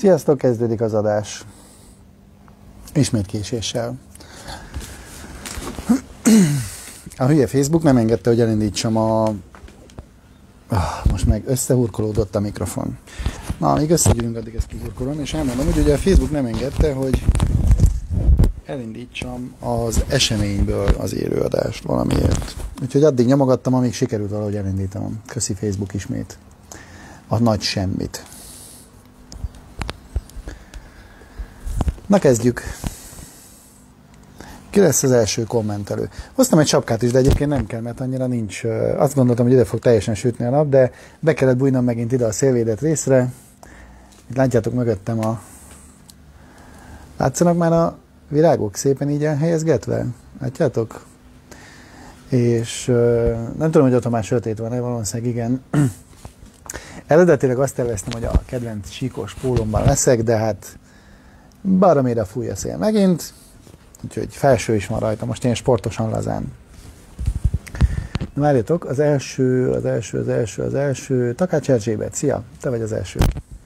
Sziasztok, kezdődik az adás. Ismét késéssel. A hülye Facebook nem engedte, hogy elindítsam a... most meg összehurkolódott a mikrofon. Na, amíg összegyűlünk, addig ezt kihurkolom, és elmondom, hogy ugye a Facebook nem engedte, hogy elindítsam az eseményből az élőadást valamiért. Úgyhogy addig nyomogattam, amíg sikerült valahogy elindítanom. Köszi Facebook ismét. A nagy semmit. Na kezdjük. Ki lesz az első kommentelő? Hoztam egy sapkát is, de egyébként nem kell, mert annyira nincs. Azt gondoltam, hogy ide fog teljesen sütni a nap, de be kellett bújnom megint ide a szélvédett részre. Itt látjátok mögöttem a... Látszanak már a virágok szépen így elhelyezgetve? Látjátok? És nem tudom, hogy otthon már sötét van, de valószínűleg igen. Eredetileg azt terveztem, hogy a kedvenc síkos pólomban leszek, de hát baromira fúj a szél megint, úgyhogy felső is van rajta, most ilyen sportosan lazán. Na várjatok, az első, Takács Erzsébet, szia, te vagy az első.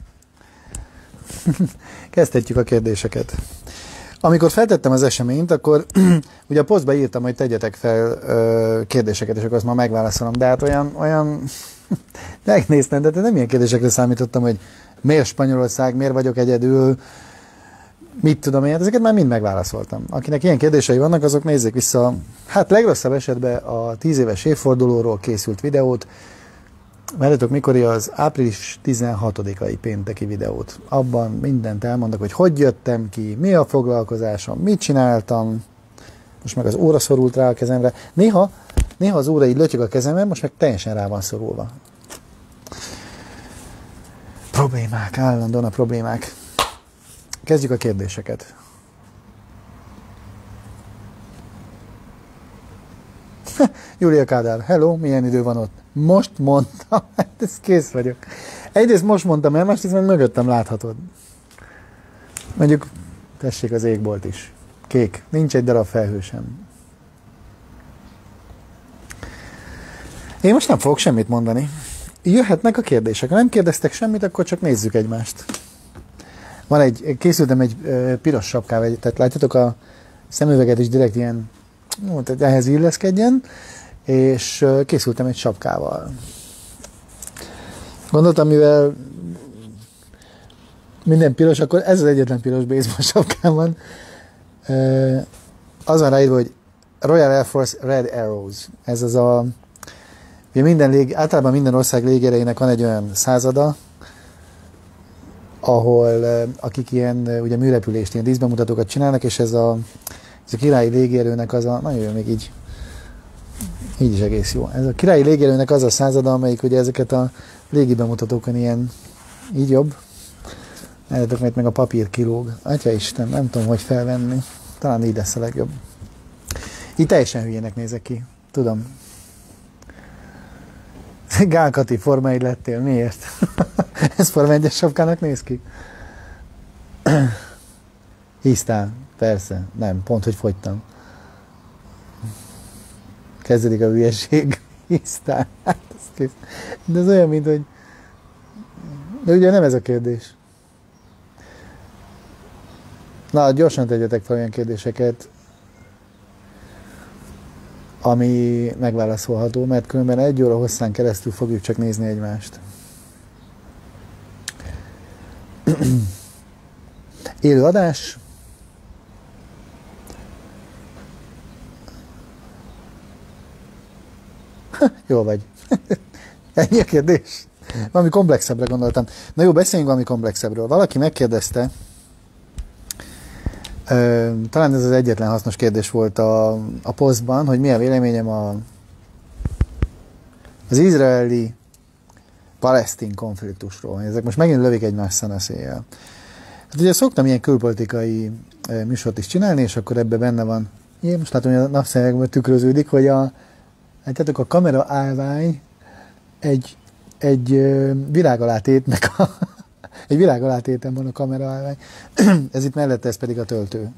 Kezdhetjük a kérdéseket. Amikor feltettem az eseményt, akkor ugye a posztba írtam, hogy tegyetek fel kérdéseket, és akkor azt már megválaszolom, de hát olyan megnéztem, de nem ilyen kérdésekre számítottam, hogy miért Spanyolország, miért vagyok egyedül, mit tudom én, ezeket már mind megválaszoltam. Akinek ilyen kérdései vannak, azok nézzék vissza, hát legrosszabb esetben a 10 éves évfordulóról készült videót, várjatok, mikor az április 16-ai pénteki videót. Abban mindent elmondok, hogy jöttem ki, mi a foglalkozásom, mit csináltam, most meg az óra szorult rá a kezemre. Néha az óra így lötyög a kezemben, most meg teljesen rá van szorulva. Problémák, állandóan a problémák. Kezdjük a kérdéseket. Júlia Kádár, hello, milyen idő van ott? Most mondtam, hát ez kész vagyok. Egyrészt most mondtam el, másrészt meg mögöttem láthatod. Mondjuk, tessék az égbolt is. Kék, nincs egy darab felhő sem. Én most nem fogok semmit mondani. Jöhetnek a kérdések. Ha nem kérdeztek semmit, akkor csak nézzük egymást. Készültem egy piros sapkával, tehát látjátok a szemüveget is direkt ilyen, tehát ehhez illeszkedjen, és készültem egy sapkával. Gondoltam, mivel minden piros, akkor ez az egyetlen piros baseball sapkám van. Az van ráírva, hogy Royal Air Force Red Arrows. Ez az a... Általában minden ország légiereinek van egy olyan százada, ahol akik ilyen ugye műrepülést, ilyen díszbemutatókat csinálnak, és ez a királyi légierőnek az a... Nagyon jó, még így is egész jó. Ez a királyi légierőnek az a százada, amelyik ugye ezeket a légi bemutatókon ilyen... Így jobb. Elletek, mert meg a papír kilóg. Atyaisten, nem tudom, hogy felvenni. Talán így lesz a legjobb. Így teljesen hülyének nézek ki. Tudom. Gál Kati, Forma 1 lettél. Miért? Ez Forma 1-es sapkának néz ki? Hisztál? Persze. Nem, pont, hogy fogytam. Kezdődik a hülyeség. Hisztál? Hát, de ez olyan, mint hogy... De ugye nem ez a kérdés. Na, gyorsan tegyetek fel olyan kérdéseket, ami megválaszolható, mert különben 1 óra hosszán keresztül fogjuk csak nézni egymást. Élő adás. Jó vagy. Ennyi a kérdés. Valami komplexebbre gondoltam. Na jó, beszéljünk valami komplexebbről. Valaki megkérdezte, talán ez az egyetlen hasznos kérdés volt a posztban, hogy mi a véleményem az izraeli-palesztin konfliktusról. Ezek most megint lövik egymás szanaszéjjel. Hát ugye szoktam ilyen külpolitikai műsort is csinálni, és akkor ebben benne van, én most látom, hogy a napszemekből tükröződik, hogy látjátok, a kamera állvány egy világ alá tétnek egy világ alá téten van a kamera állvány. Ez itt mellette, ez pedig a töltő.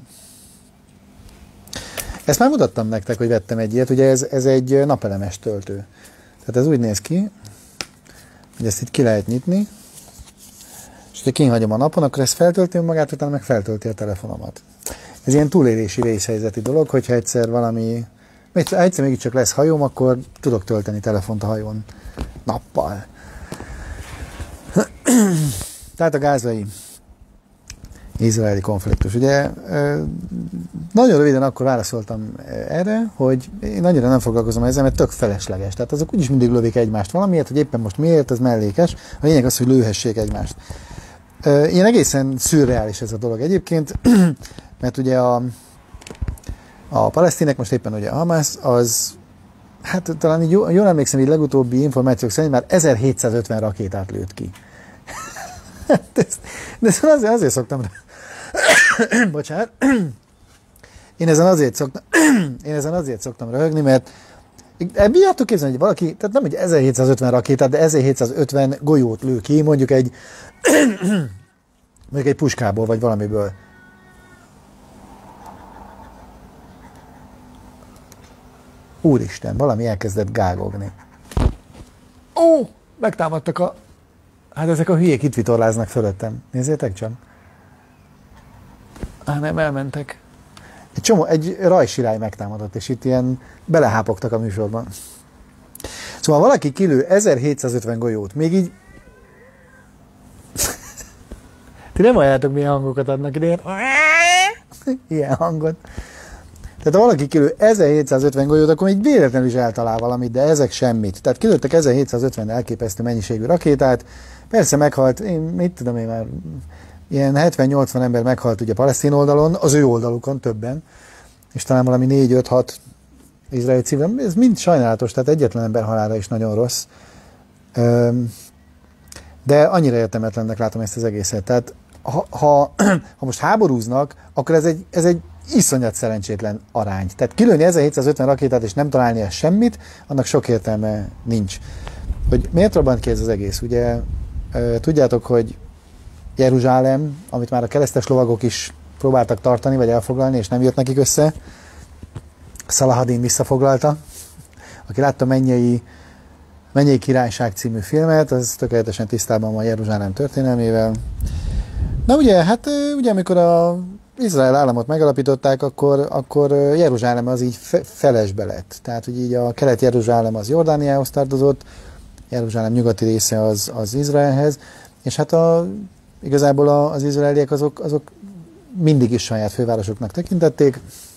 Ezt már mutattam nektek, hogy vettem egy ilyet, ugye ez egy napelemes töltő. Tehát ez úgy néz ki, hogy ezt itt ki lehet nyitni, és ha kínhagyom a napon, akkor ez feltölti magát, utána meg feltölti a telefonomat. Ez ilyen túlélési vészhelyzeti dolog, hogyha egyszer valami, egyszer mégiscsak lesz hajóm, akkor tudok tölteni telefont a hajón nappal. Tehát a gázai izraeli konfliktus. Ugye nagyon röviden akkor válaszoltam erre, hogy én annyira nem foglalkozom ezzel, mert tök felesleges. Tehát azok úgyis mindig lövik egymást valamiért, hogy éppen most miért, ez mellékes. A lényeg az, hogy lőhessék egymást. Ilyen egészen szürreális ez a dolog egyébként, mert ugye a palesztinek, most éppen ugye a Hamász, az, hát talán így jól emlékszem, így legutóbbi információk szerint már 1750 rakétát lőtt ki. De azért szoktam bocsánat. Én ezen azért szoktam röhögni, mert ebből tudok képzelni, hogy valaki, tehát nem, hogy 1750 rakétát, de 1750 golyót lő ki, mondjuk egy puskából, vagy valamiből. Úristen, valami elkezdett gágogni. Ó, megtámadtak hát ezek a hülyék itt vitorláznak fölöttem. Nézzétek csak. Nem, elmentek. Egy rajsirály megtámadott, és itt ilyen belehápogtak a műsorban. Szóval valaki kilő 1750 golyót, még így... Ti nem halljátok, milyen hangokat adnak ide? Ilyen hangot. Tehát ha valaki kilő 1750 golyót, akkor még véletlenül is eltalál valamit, de ezek semmit. Tehát kilőttek 1750 elképesztő mennyiségű rakétát, persze meghalt, mit tudom én már, ilyen 70-80 ember meghalt ugye palesztin oldalon, az ő oldalukon többen, és talán valami 4-5-6 izraeli civil, ez mind sajnálatos, tehát egyetlen ember halála is nagyon rossz. De annyira értelmetlennek látom ezt az egészet. Tehát ha most háborúznak, akkor ez egy iszonyat szerencsétlen arány. Tehát kilőni 1750 rakétát és nem találni semmit, annak sok értelme nincs. Hogy miért robbant ki ez az egész? Ugye tudjátok, hogy Jeruzsálem, amit már a keresztes lovagok is próbáltak tartani, vagy elfoglalni, és nem jött nekik össze, Szalahadin visszafoglalta. Aki látta Mennyei Királyság című filmet, az tökéletesen tisztában van Jeruzsálem történelmével. Na ugye, hát ugye amikor az Izrael államot megalapították, akkor Jeruzsálem az így felesbe lett. Tehát, hogy így a Kelet-Jeruzsálem az Jordániához tartozott, Jeruzsálem nyugati része az Izraelhez, és hát igazából az izraeliek azok mindig is saját fővárosoknak tekintették,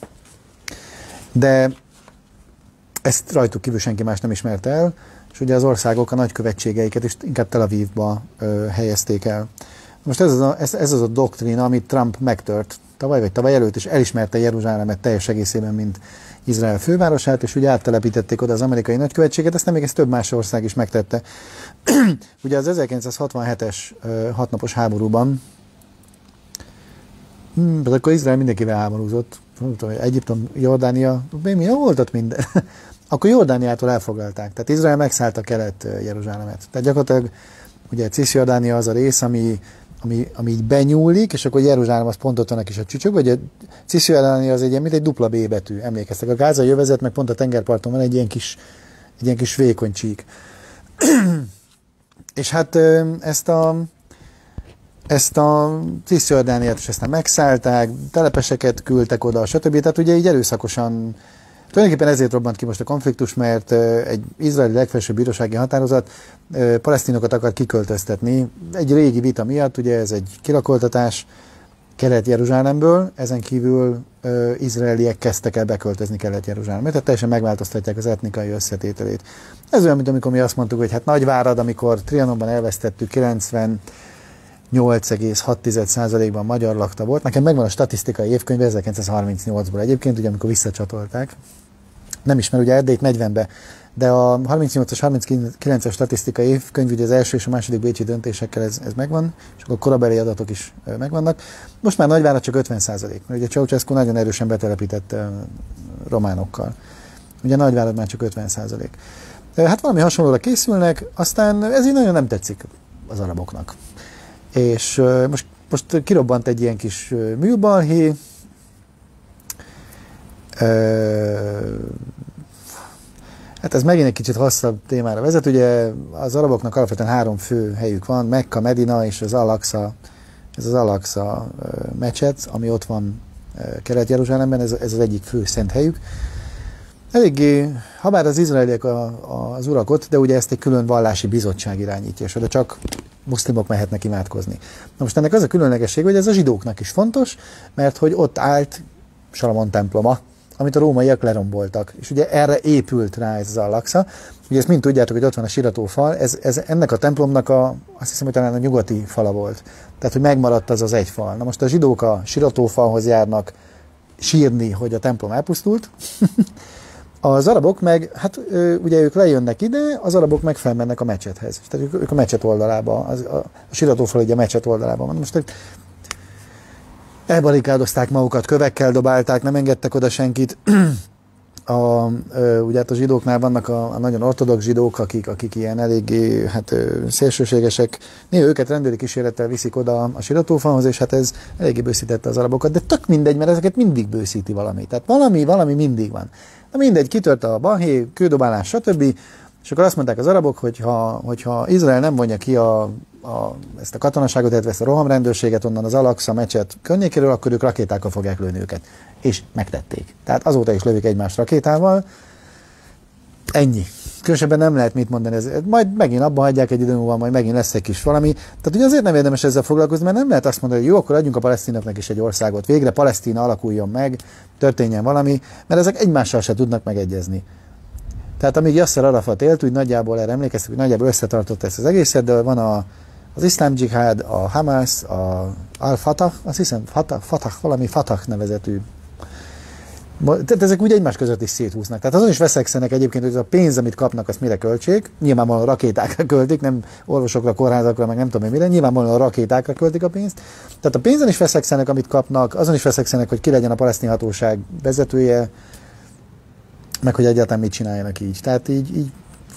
de ezt rajtuk kívül senki más nem ismerte el, és ugye az országok a nagykövetségeiket is inkább Tel Avivba helyezték el. Most ez az a doktrína, amit Trump megtört tavaly előtt, és elismerte Jeruzsálemet teljes egészében, mint Izrael fővárosát, és ugye áttelepítették oda az amerikai nagykövetséget, ezt nem még ez több más ország is megtette. Ugye az 1967-es 6 napos háborúban, akkor Izrael mindenkivel háborúzott, Egyiptom, Jordánia, mi volt ott minden? Akkor Jordániától elfoglalták, tehát Izrael megszállta Kelet-Jeruzsálemet. Tehát gyakorlatilag ugye Cisjordánia az a rész, ami így benyúlik, és akkor Jeruzsálem az pont ott van a kis a csücsök, vagy a Cisjordánia az egy ilyen, mint egy dupla B betű, emlékeztek. A gázai övezet, meg pont a tengerparton van egy ilyen kis vékony csík. És hát ezt a Cisjordániát is aztán megszállták, telepeseket küldtek oda, stb. Tehát ugye így erőszakosan, tulajdonképpen ezért robbant ki most a konfliktus, mert egy izraeli legfelsőbb bírósági határozat palesztinokat akar kiköltöztetni. Egy régi vita miatt, ugye ez egy kilakoltatás Kelet-Jeruzsálemből, ezen kívül izraeliek kezdtek el beköltözni Kelet-Jeruzsálembe, tehát teljesen megváltoztatják az etnikai összetételét. Ez olyan, mint amikor mi azt mondtuk, hogy hát Nagyvárad, amikor Trianonban elvesztettük 98,6%-ban magyar lakta volt. Nekem megvan a statisztikai évkönyve 1938-ból egyébként, ugye amikor visszacsatolták. Nem is, mert ugye Erdélyt 40-be, de a 38-as, 39-es statisztikai évkönyv, ugye az első és a második bécsi döntésekkel ez megvan, és akkor korabeli adatok is megvannak. Most már Nagyvárad csak 50%, mert ugye Ceausescu nagyon erősen betelepített románokkal. Ugye Nagyvárad már csak 50%. Hát valami hasonlóra készülnek, aztán ez így nagyon nem tetszik az araboknak. És most kirobbant egy ilyen kis műbalhé, Hát ez megint egy kicsit hosszabb témára vezet. Ugye az araboknak alapvetően 3 fő helyük van, Mekka, Medina és az Al-Aqsa, ez az Al-Aqsa mecset, ami ott van Kelet-Jeruzsálemben, ez az egyik fő szent helyük. Eléggé, habár az izraeliek az urak ott, de ugye ezt egy külön vallási bizottság irányítja, és oda csak muszlimok mehetnek imádkozni. Na most ennek az a különlegesség, hogy ez a zsidóknak is fontos, mert hogy ott állt Salamon temploma, amit a rómaiak leromboltak. És ugye erre épült rá ez az Al-Aqsa. Ugye ezt mind tudjátok, hogy ott van a siratófal, ez ennek a templomnak azt hiszem, hogy talán a nyugati fala volt. Tehát, hogy megmaradt az egy fal. Na most a zsidók a siratófalhoz járnak sírni, hogy a templom elpusztult. Az arabok meg, hát ugye ők lejönnek ide, az arabok meg felmennek a mecsethez. Tehát ők a mecset oldalába, a siratófal ugye a mecset oldalában van. Most elbarikádozták magukat, kövekkel dobálták, nem engedtek oda senkit. Ugye hát a zsidóknál vannak a nagyon ortodox zsidók, akik ilyen eléggé szélsőségesek. Néha őket rendőri kísérettel viszik oda a siratófalhoz, és hát ez eléggé bőszítette az arabokat, de tök mindegy, mert ezeket mindig bőszíti valami. Tehát valami mindig van. Na mindegy, kitört a balhé, kődobálás, stb. És akkor azt mondták az arabok, hogyha Izrael nem vonja ki ezt a katonaságot, illetve ezt a rohamrendőrséget onnan az Al-Aqsa mecset környékéről, akkor ők rakétákkal fogják lőni őket. És megtették. Tehát azóta is lövik egymást rakétával. Ennyi. Különösebben nem lehet mit mondani. Majd megint abba hagyják egy idő múlva, majd megint lesz egy kis valami. Tehát ugye azért nem érdemes ezzel foglalkozni, mert nem lehet azt mondani, hogy jó, akkor adjunk a palesztinoknak is egy országot. Végre Palesztina alakuljon meg, történjen valami, mert ezek egymással se tudnak megegyezni. Tehát amíg Yasser Arafat élt, úgy nagyjából erre emlékeztek, hogy nagyjából összetartotta ezt az egészet, de van az iszlám dzsihád, a Hamas, Al-Fatah, azt hiszem valami Fatah nevezetű. Tehát ezek úgy egymás között is széthúznak. Tehát azon is veszekszenek egyébként, hogy a pénz, amit kapnak, azt mire költsék. Nyilvánvalóan rakétákra költik, nem orvosokra, kórházakra, meg nem tudom én mire. Nyilvánvalóan a rakétákra költik a pénzt. Tehát a pénzen is veszekszenek, amit kapnak, azon is veszekszenek, hogy ki legyen a palesztin hatóság vezetője, meg hogy egyáltalán mit csináljanak így. Tehát így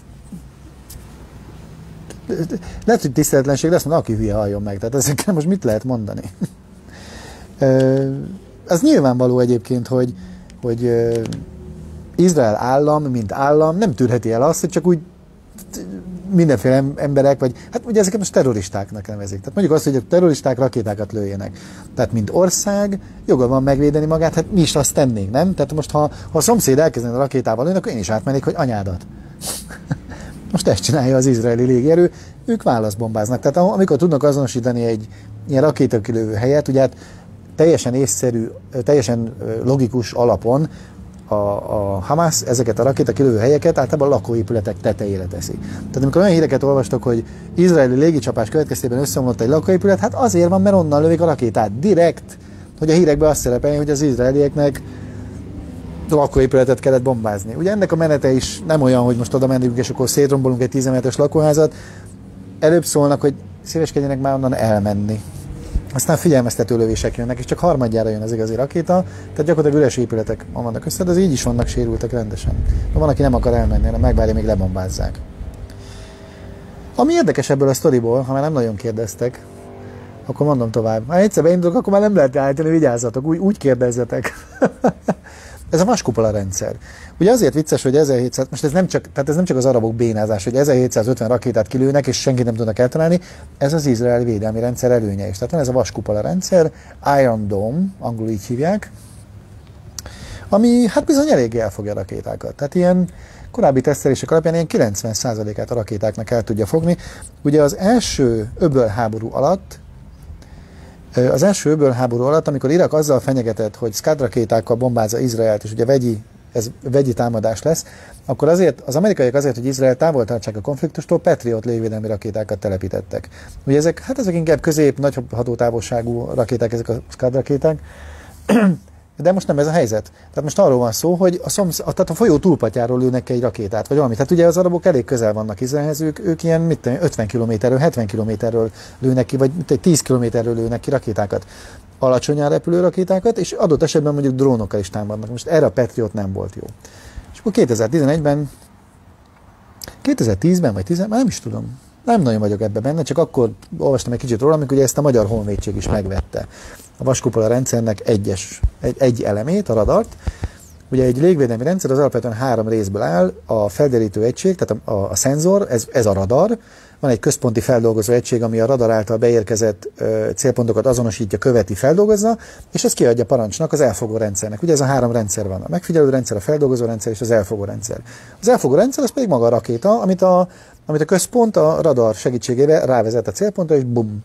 lehet, hogy tiszteletlenség, de azt mondom, aki hülye, halljon meg. Tehát ezekkel most mit lehet mondani? Az nyilvánvaló egyébként, hogy Izrael állam, mint állam nem tűrheti el azt, hogy csak úgy mindenféle emberek, vagy hát ugye ezeket most terroristáknak nevezik. Tehát mondjuk azt, hogy a terroristák rakétákat lőjenek. Tehát mint ország joga van megvédeni magát, hát mi is azt tennénk, nem? Tehát most ha a szomszéd elkezdene a rakétával lőni, akkor én is átmennék, hogy anyádat. Most ezt csinálja az izraeli légierő, ők válaszbombáznak. Tehát amikor tudnak azonosítani egy ilyen rakétakilövő helyet, ugye hát teljesen észszerű, teljesen logikus alapon a Hamas ezeket a rakétakilövő helyeket általában a lakóépületek tetejére teszi. Tehát amikor olyan híreket olvastok, hogy izraeli légicsapás következtében összeomlott egy lakóépület, hát azért van, mert onnan lövik a rakétát direkt, hogy a hírekben azt szerepeljen, hogy az izraelieknek lakóépületet kellett bombázni. Ugye ennek a menete is nem olyan, hogy most oda mennünk, és akkor szétrombolunk egy 10 emetes lakóházat. Előbb szólnak, hogy szíveskedjenek már onnan elmenni. Aztán figyelmeztető lövések jönnek, és csak harmadjára jön az igazi rakéta, tehát gyakorlatilag üres épületek vannak össze, de az így is vannak sérültek rendesen. De van, aki nem akar elmenni, hanem megvárja, még lebombázzák. Ami érdekes ebből a sztoriból, ha már nem nagyon kérdeztek, akkor mondom tovább. Ha egyszer beindulok, akkor már nem lehet állítani, vigyázzatok, úgy kérdezzetek. Ez a vaskupola rendszer. Ugye azért vicces, hogy 1700, most ez nem csak az arabok bénázás, hogy 1750 rakétát kilőnek, és senkit nem tudnak eltalálni, ez az izraeli védelmi rendszer előnye is. Tehát van ez a vaskupola rendszer, Iron Dome, angolul így hívják, ami hát bizony eléggé elfogja a rakétákat. Tehát ilyen korábbi tesztelések alapján ilyen 90%-át a rakétáknak el tudja fogni. Ugye az első öbölháború alatt, amikor Irak azzal fenyegetett, hogy Scud rakétákkal bombázza Izraelt, és ugye vegyi támadás lesz, akkor azért, az amerikaiak azért, hogy Izrael távol tartsák a konfliktustól, Patriot légvédelmi rakétákat telepítettek. Ugye ezek inkább nagy hatótávolságú rakéták, ezek a Scud rakéták, de most nem ez a helyzet. Tehát most arról van szó, hogy tehát a folyó túlpatjáról lőnek egy rakétát, vagy valami. Tehát ugye az arabok elég közel vannak Izraelhez, ők ilyen 50 kilométerről, 70 kilométerről lőnek ki, vagy 10 kilométerről lőnek ki rakétákat. Alacsonyan repülő rakétákat, és adott esetben mondjuk drónokkal is támadnak. Most erre a Patriot nem volt jó. És akkor 2010-ben, vagy 10, már nem is tudom. Nem nagyon vagyok ebben benne, csak akkor olvastam egy kicsit róla, amikor ugye ezt a Magyar Honvédség is megvette. A vaskupola rendszernek egy elemét, a radart, Ugye egy légvédelmi rendszer az alapvetően 3 részből áll, a felderítő egység, tehát a szenzor, ez a radar, van egy központi feldolgozó egység, ami a radar által beérkezett célpontokat azonosítja, követi, feldolgozza, és ez kiadja parancsnak az elfogó rendszernek. Ugye ez a 3 rendszer van, a megfigyelő rendszer, a feldolgozó rendszer és az elfogó rendszer. Az elfogó rendszer az pedig maga a rakéta, amit a központ a radar segítségével rávezet a célpontra, és bum.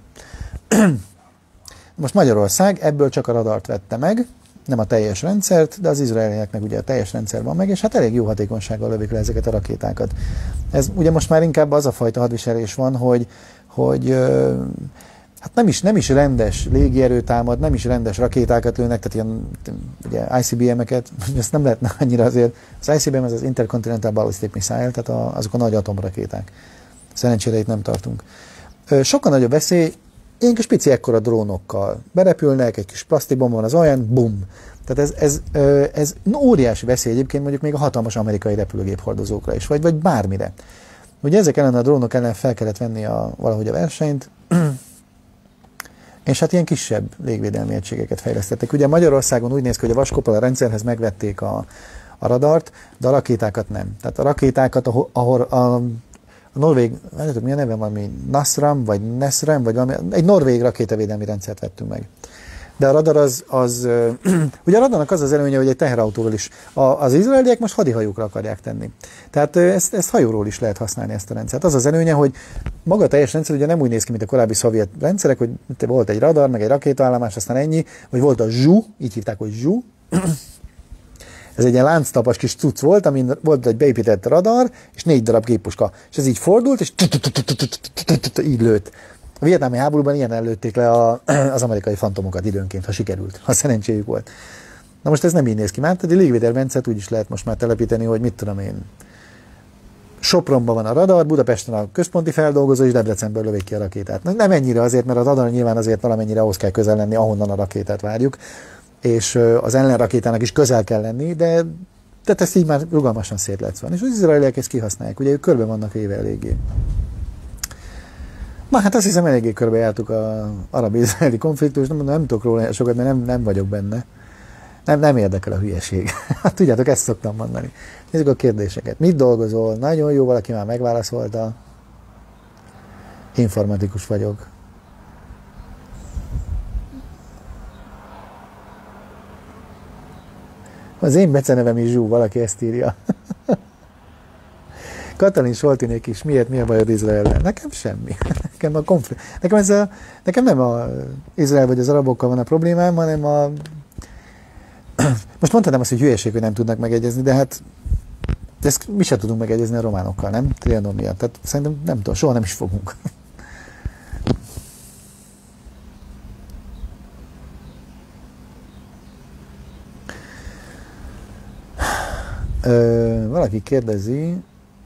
Most Magyarország ebből csak a radart vette meg, nem a teljes rendszert, de az izraelieknek ugye a teljes rendszer van meg, és hát elég jó hatékonysággal lövik le ezeket a rakétákat. Ez ugye most már inkább az a fajta hadviselés van, hogy hát nem is rendes légierő támad, nem is rendes rakétákat lőnek, tehát ilyen ugye ICBM-eket, ezt nem lehetne annyira azért. Az ICBM az Intercontinental Ballistic Missile, tehát azok a nagy atomrakéták. Szerencsére itt nem tartunk. Sokkal nagyobb veszély, ilyen kis pici ekkora drónokkal berepülnek, egy kis plastikbomba van az alján, bum. Tehát ez óriási veszély egyébként mondjuk még a hatalmas amerikai repülőgép hordozókra is, vagy bármire. Ugye ezek ellen a drónok ellen fel kellett venni valahogy a versenyt, és hát ilyen kisebb légvédelmi egységeket fejlesztettek. Ugye Magyarországon úgy néz ki, hogy a Vaskoppal a rendszerhez megvették a radart, de a rakétákat nem. Tehát a rakétákat, ahol a norvég, nem tudom, milyen neve van, Nasram, vagy Nesram, vagy valami, egy norvég rakétavédelmi rendszert vettünk meg. De a radar ugye a radarnak az az előnye, hogy egy teherautóval is, az izraeliek most hadihajókra akarják tenni. Tehát ezt hajóról is lehet használni, ezt a rendszert. Az az előnye, hogy maga a teljes rendszer ugye nem úgy néz ki, mint a korábbi szovjet rendszerek, hogy volt egy radar, meg egy rakétaállomás, aztán ennyi, vagy volt a ZSU, így hívták, hogy ZSU. Ez egy ilyen lánctapas kis cucc volt, amin volt egy beépített radar, és 4 darab géppuska. És ez így fordult, és így lőtt. A vietnámi háborúban ilyen ellőtték le az amerikai fantomokat időnként, ha sikerült, ha szerencséjük volt. Na most ez nem így néz ki már, tehát egy légvédelmi rendszert úgy is lehet most már telepíteni, hogy mit tudom én. Sopronban van a radar, Budapesten a központi feldolgozó, és Debrecenből lövik ki a rakétát. Nem ennyire azért, mert a radar nyilván azért valamennyire ahhoz kell közel lenni, ahonnan a rakétát várjuk, és az ellenrakétának is közel kell lenni, de tehát ezt így már rugalmasan szét lehet szólni. És az izraeliek ezt kihasználják, ugye ők körbe vannak véve eléggé. Na hát azt hiszem eléggé körbejártuk az arab-izraeli konfliktust, nem tudok róla sokat, mert nem vagyok benne. Nem érdekel a hülyeség. Hát tudjátok, ezt szoktam mondani. Nézzük a kérdéseket. Mit dolgozol? Nagyon jó, valaki már megválaszolta. Informatikus vagyok. Az én becenevem is Zsú, valaki ezt írja. Katalin Soltinék is, mi a bajod Izraellel? Nekem semmi. Nekem nem az Izrael vagy az arabokkal van a problémám, hanem most mondhatnám azt, hogy hülyeség, hogy nem tudnak megegyezni, de hát ezt mi sem tudunk megegyezni a románokkal, nem? Trianon miatt. Tehát szerintem nem tudom, soha nem is fogunk. Valaki kérdezi,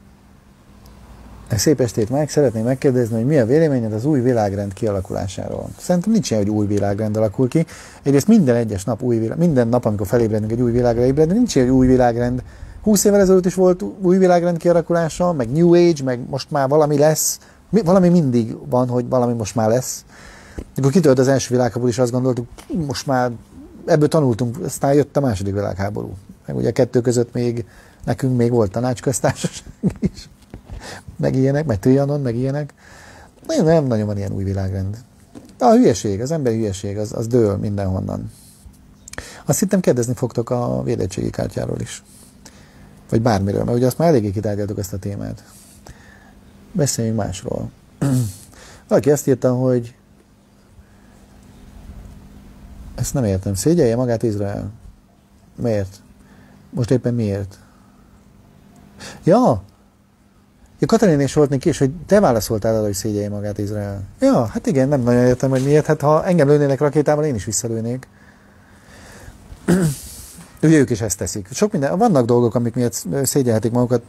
szép estét, Mike, szeretném megkérdezni, hogy mi a véleményed az új világrend kialakulásáról. Szerintem nincs ilyen, hogy új világrend alakul ki. Egyrészt minden egyes nap minden nap, amikor felébredünk, egy új világra ébredünk, nincs ilyen, hogy új világrend. 20 évvel ezelőtt is volt új világrend kialakulása, meg New Age, meg most már valami lesz. Valami mindig van, hogy valami most már lesz. Amikor kitört az első világháború, is azt gondoltuk, most már ebből tanultunk, aztán jött a második világháború. Meg ugye a kettő között nekünk még volt tanácsköztársaság is. Meg ilyenek, meg Trianon, meg ilyenek. Nem nagyon van ilyen új világrend. De a hülyeség, az emberi hülyeség, az dől mindenhonnan. Azt hittem, kérdezni fogtok a védettségi kártyáról is. Vagy bármiről, mert ugye azt már eléggé kitárgyaltuk ezt a témát. Beszéljünk másról. Valaki azt írta, hogy ezt nem értem. Szégyelje magát Izrael. Miért? Most éppen miért? Ja, Katalin és volt neki is, hogy te válaszoltál arra, hogy szégyelje magát Izrael. Ja, hát igen, nem nagyon értem, hogy miért. Hát ha engem lőnének rakétával, én is visszalőnék. Ugye ők is ezt teszik. Sok minden, vannak dolgok, amik miatt szégyelhetik magukat,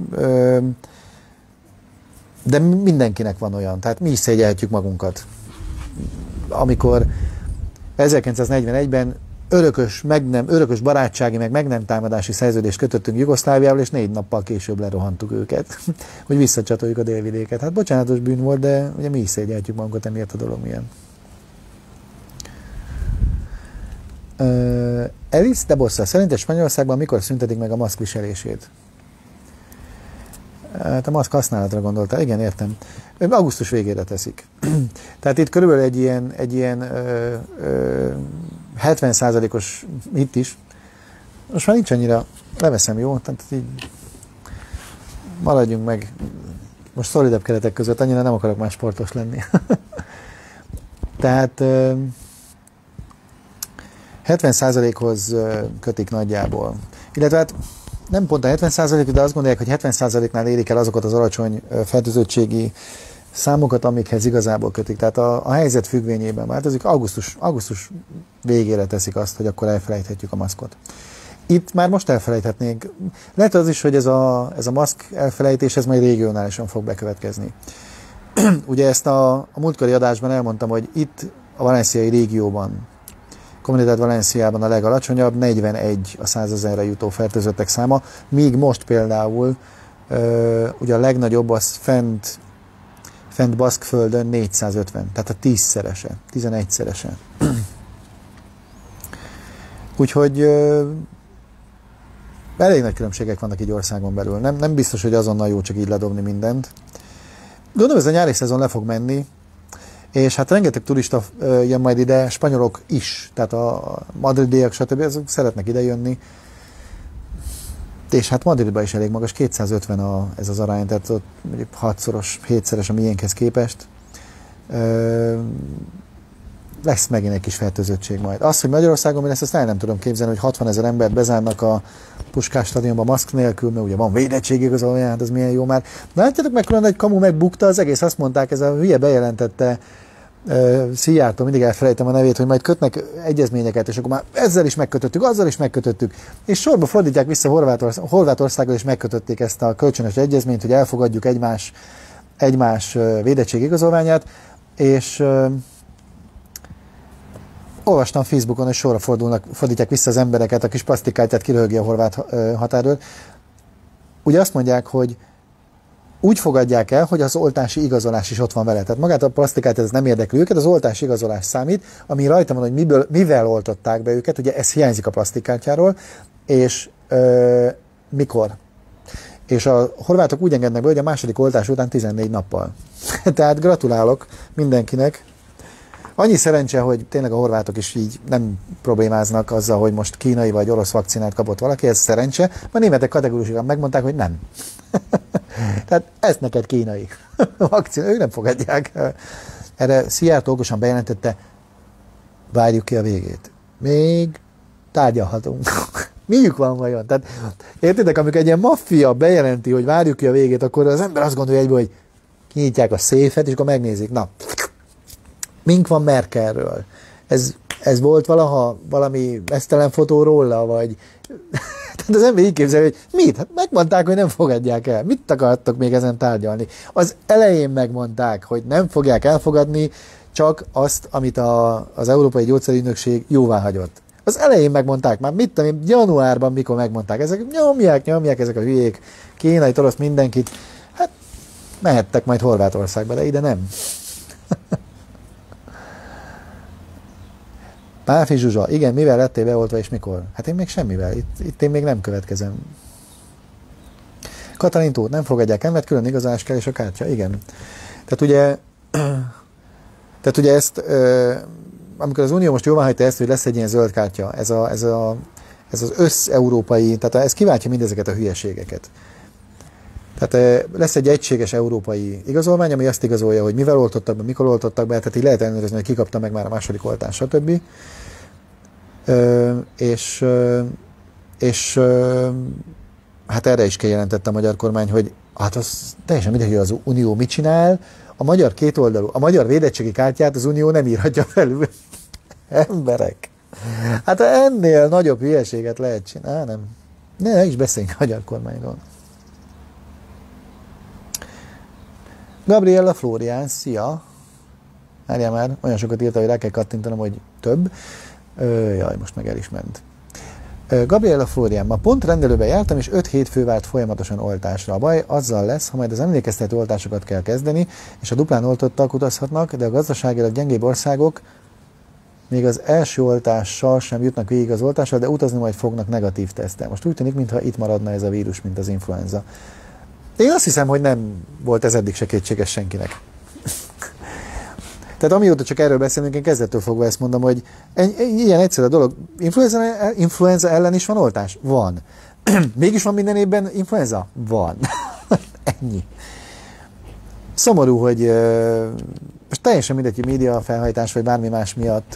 de mindenkinek van olyan. Tehát mi is szégyelhetjük magunkat. Amikor 1941-ben örökös barátsági, meg nem támadási szerződést kötöttünk Jugoszláviával, és 4 nappal később lerohantuk őket, hogy visszacsatoljuk a délvidéket. Hát bocsánatos bűn volt, de ugye mi is szégyelhetjük magunkat, emiatt a dolog milyen. Elis de Bossa, szerinted Spanyolországban mikor szüntetik meg a maszk viselését? Hát a maszk használatra gondoltál, igen, értem. Augusztus végére teszik. Tehát itt körülbelül egy ilyen 70%-os itt is. Most már nincs annyira, leveszem, jó? Tehát így maradjunk meg most szolidebb keretek között, annyira nem akarok már sportos lenni. Tehát 70%-hoz kötik nagyjából. Illetve hát nem pont a 70%, de azt gondolják, hogy 70%-nál érik el azokat az alacsony fertőzöttségi számokat, amikhez igazából kötik. Tehát a helyzet függvényében változik. Augusztus végére teszik azt, hogy akkor elfelejthetjük a maszkot. Itt már most elfelejthetnénk. Lehet az is, hogy ez a maszk elfelejtés, ez majd regionálisan fog bekövetkezni. Ugye ezt a múltkori adásban elmondtam, hogy itt a valenciai régióban, Comunidad Valenciában a legalacsonyabb, 41 a 100 000-re jutó fertőzöttek száma, míg most például ugye a legnagyobb az fent Baszkföldön 450, tehát a 10-szerese, 11-szerese. Úgyhogy elég nagy különbségek vannak így országon belül. Nem biztos, hogy azonnal jó csak így ledobni mindent. Gondolom, ez a nyári szezon le fog menni, és hát rengeteg turista jön majd ide, spanyolok is, tehát a madridiak, stb. Azok szeretnek ide jönni. És hát Madridban is elég magas, 250 ez az arány, tehát ott mondjuk 6-szoros, 7-szeres a miénkhez képest. Lesz megint egy kis fertőzöttség majd. Az, hogy Magyarországon mi lesz, azt nem tudom képzelni, hogy 60 000 embert bezárnak a Puskás stadionba maszk nélkül, mert ugye van védettségigazolvány, hát az milyen jó már. Na látjátok, mekkora egy kamu megbukta az egész, azt mondták, ez a hülye bejelentette Szijjártó, mindig elfelejtem a nevét, hogy majd kötnek egyezményeket, és akkor már ezzel is megkötöttük, azzal is megkötöttük, és sorba fordítják vissza Horvátországgal, és megkötötték ezt a kölcsönös egyezményt, hogy elfogadjuk egymás védettségigazolványát, és olvastam Facebookon, hogy sorra fordítják vissza az embereket, a kis plastikkártyát kiröhögi a horvát határőr. Ugye azt mondják, hogy úgy fogadják el, hogy az oltási igazolás is ott van vele. Tehát magát a plastikkártyát ez nem érdekli őket, az oltási igazolás számít, ami rajta van, hogy mivel oltották be őket, ugye ez hiányzik a plastikkártyáról, és mikor. És a horvátok úgy engednek be, hogy a második oltás után 14 nappal. Tehát gratulálok mindenkinek. Annyi szerencse, hogy tényleg a horvátok is így nem problémáznak azzal, hogy most kínai vagy orosz vakcinát kapott valaki, ez szerencse. A németek kategórikusan megmondták, hogy nem. Tehát ez neked kínai vakcina, ők nem fogadják. Erre Szijjártó okosan bejelentette, várjuk ki a végét. Még tárgyalhatunk. Miük van vajon? Tehát értitek, amikor egy ilyen maffia bejelenti, hogy várjuk ki a végét, akkor az ember azt gondolja egyből, hogy kinyitják a széfet, és akkor megnézik. Na, mink van Merkelről? Ez volt valaha valami mesztelen fotó róla, vagy... Tehát az ember így képzelő, hogy mit? Hát megmondták, hogy nem fogadják el. Mit akartok még ezen tárgyalni? Az elején megmondták, hogy nem fogják elfogadni csak azt, amit az Európai Gyógyszerügynökség jóvá hagyott. Az elején megmondták, már mit tudom, januárban, mikor megmondták. Ezek nyomják ezek a hülyék, kínai, orosz, mindenkit. Hát mehettek majd Horvátországba, de ide nem. Pálfi Zsuzsa, igen, mivel lettél beoltva és mikor? Hát én még semmivel, itt én még nem következem. Katalin Tóth, nem fogadják el, mert külön igazolás kell és a kártya, igen. Tehát ugye ezt, amikor az Unió most jóváhagyta ezt, hogy lesz egy ilyen zöld kártya, ez az összeurópai, tehát ez kiváltja mindezeket a hülyeségeket. Tehát lesz egy egységes európai igazolvány, ami azt igazolja, hogy mivel oltottak be, mikor oltottak be, tehát így lehet ellenőrizni, hogy ki kapta meg már a második oltást, stb. Hát erre is kijelentette a magyar kormány, hogy hát az teljesen mindegy, hogy az Unió mit csinál, a magyar kétoldalú, a magyar védettségi kártyát az Unió nem írhatja felül. Emberek. Hát ennél nagyobb hülyeséget lehet csinálni, nem. Ne is beszéljünk a magyar kormányról. Gabriella Florian, szia! Várjál már, olyan sokat írta, hogy rá kell kattintanom, hogy több. Jaj, most meg el is ment. Gabriella Florian, ma pont rendelőbe jártam, és 5 hétfő várt folyamatosan oltásra. A baj azzal lesz, ha majd az emlékeztető oltásokat kell kezdeni, és a duplán oltottak utazhatnak, de a gazdaságilag gyengébb országok még az első oltással sem jutnak végig az oltással, de utazni majd fognak negatív teszttel. Most úgy tűnik, mintha itt maradna ez a vírus, mint az influenza. Én azt hiszem, hogy nem volt ez eddig se kétséges senkinek. Tehát amióta csak erről beszélünk, én kezdettől fogva ezt mondom, hogy ilyen egyszerű a dolog. Influenza ellen is van oltás? Van. Mégis van minden évben influenza? Van. Ennyi. Szomorú, hogy most teljesen mindegy, hogy média felhajtás vagy bármi más miatt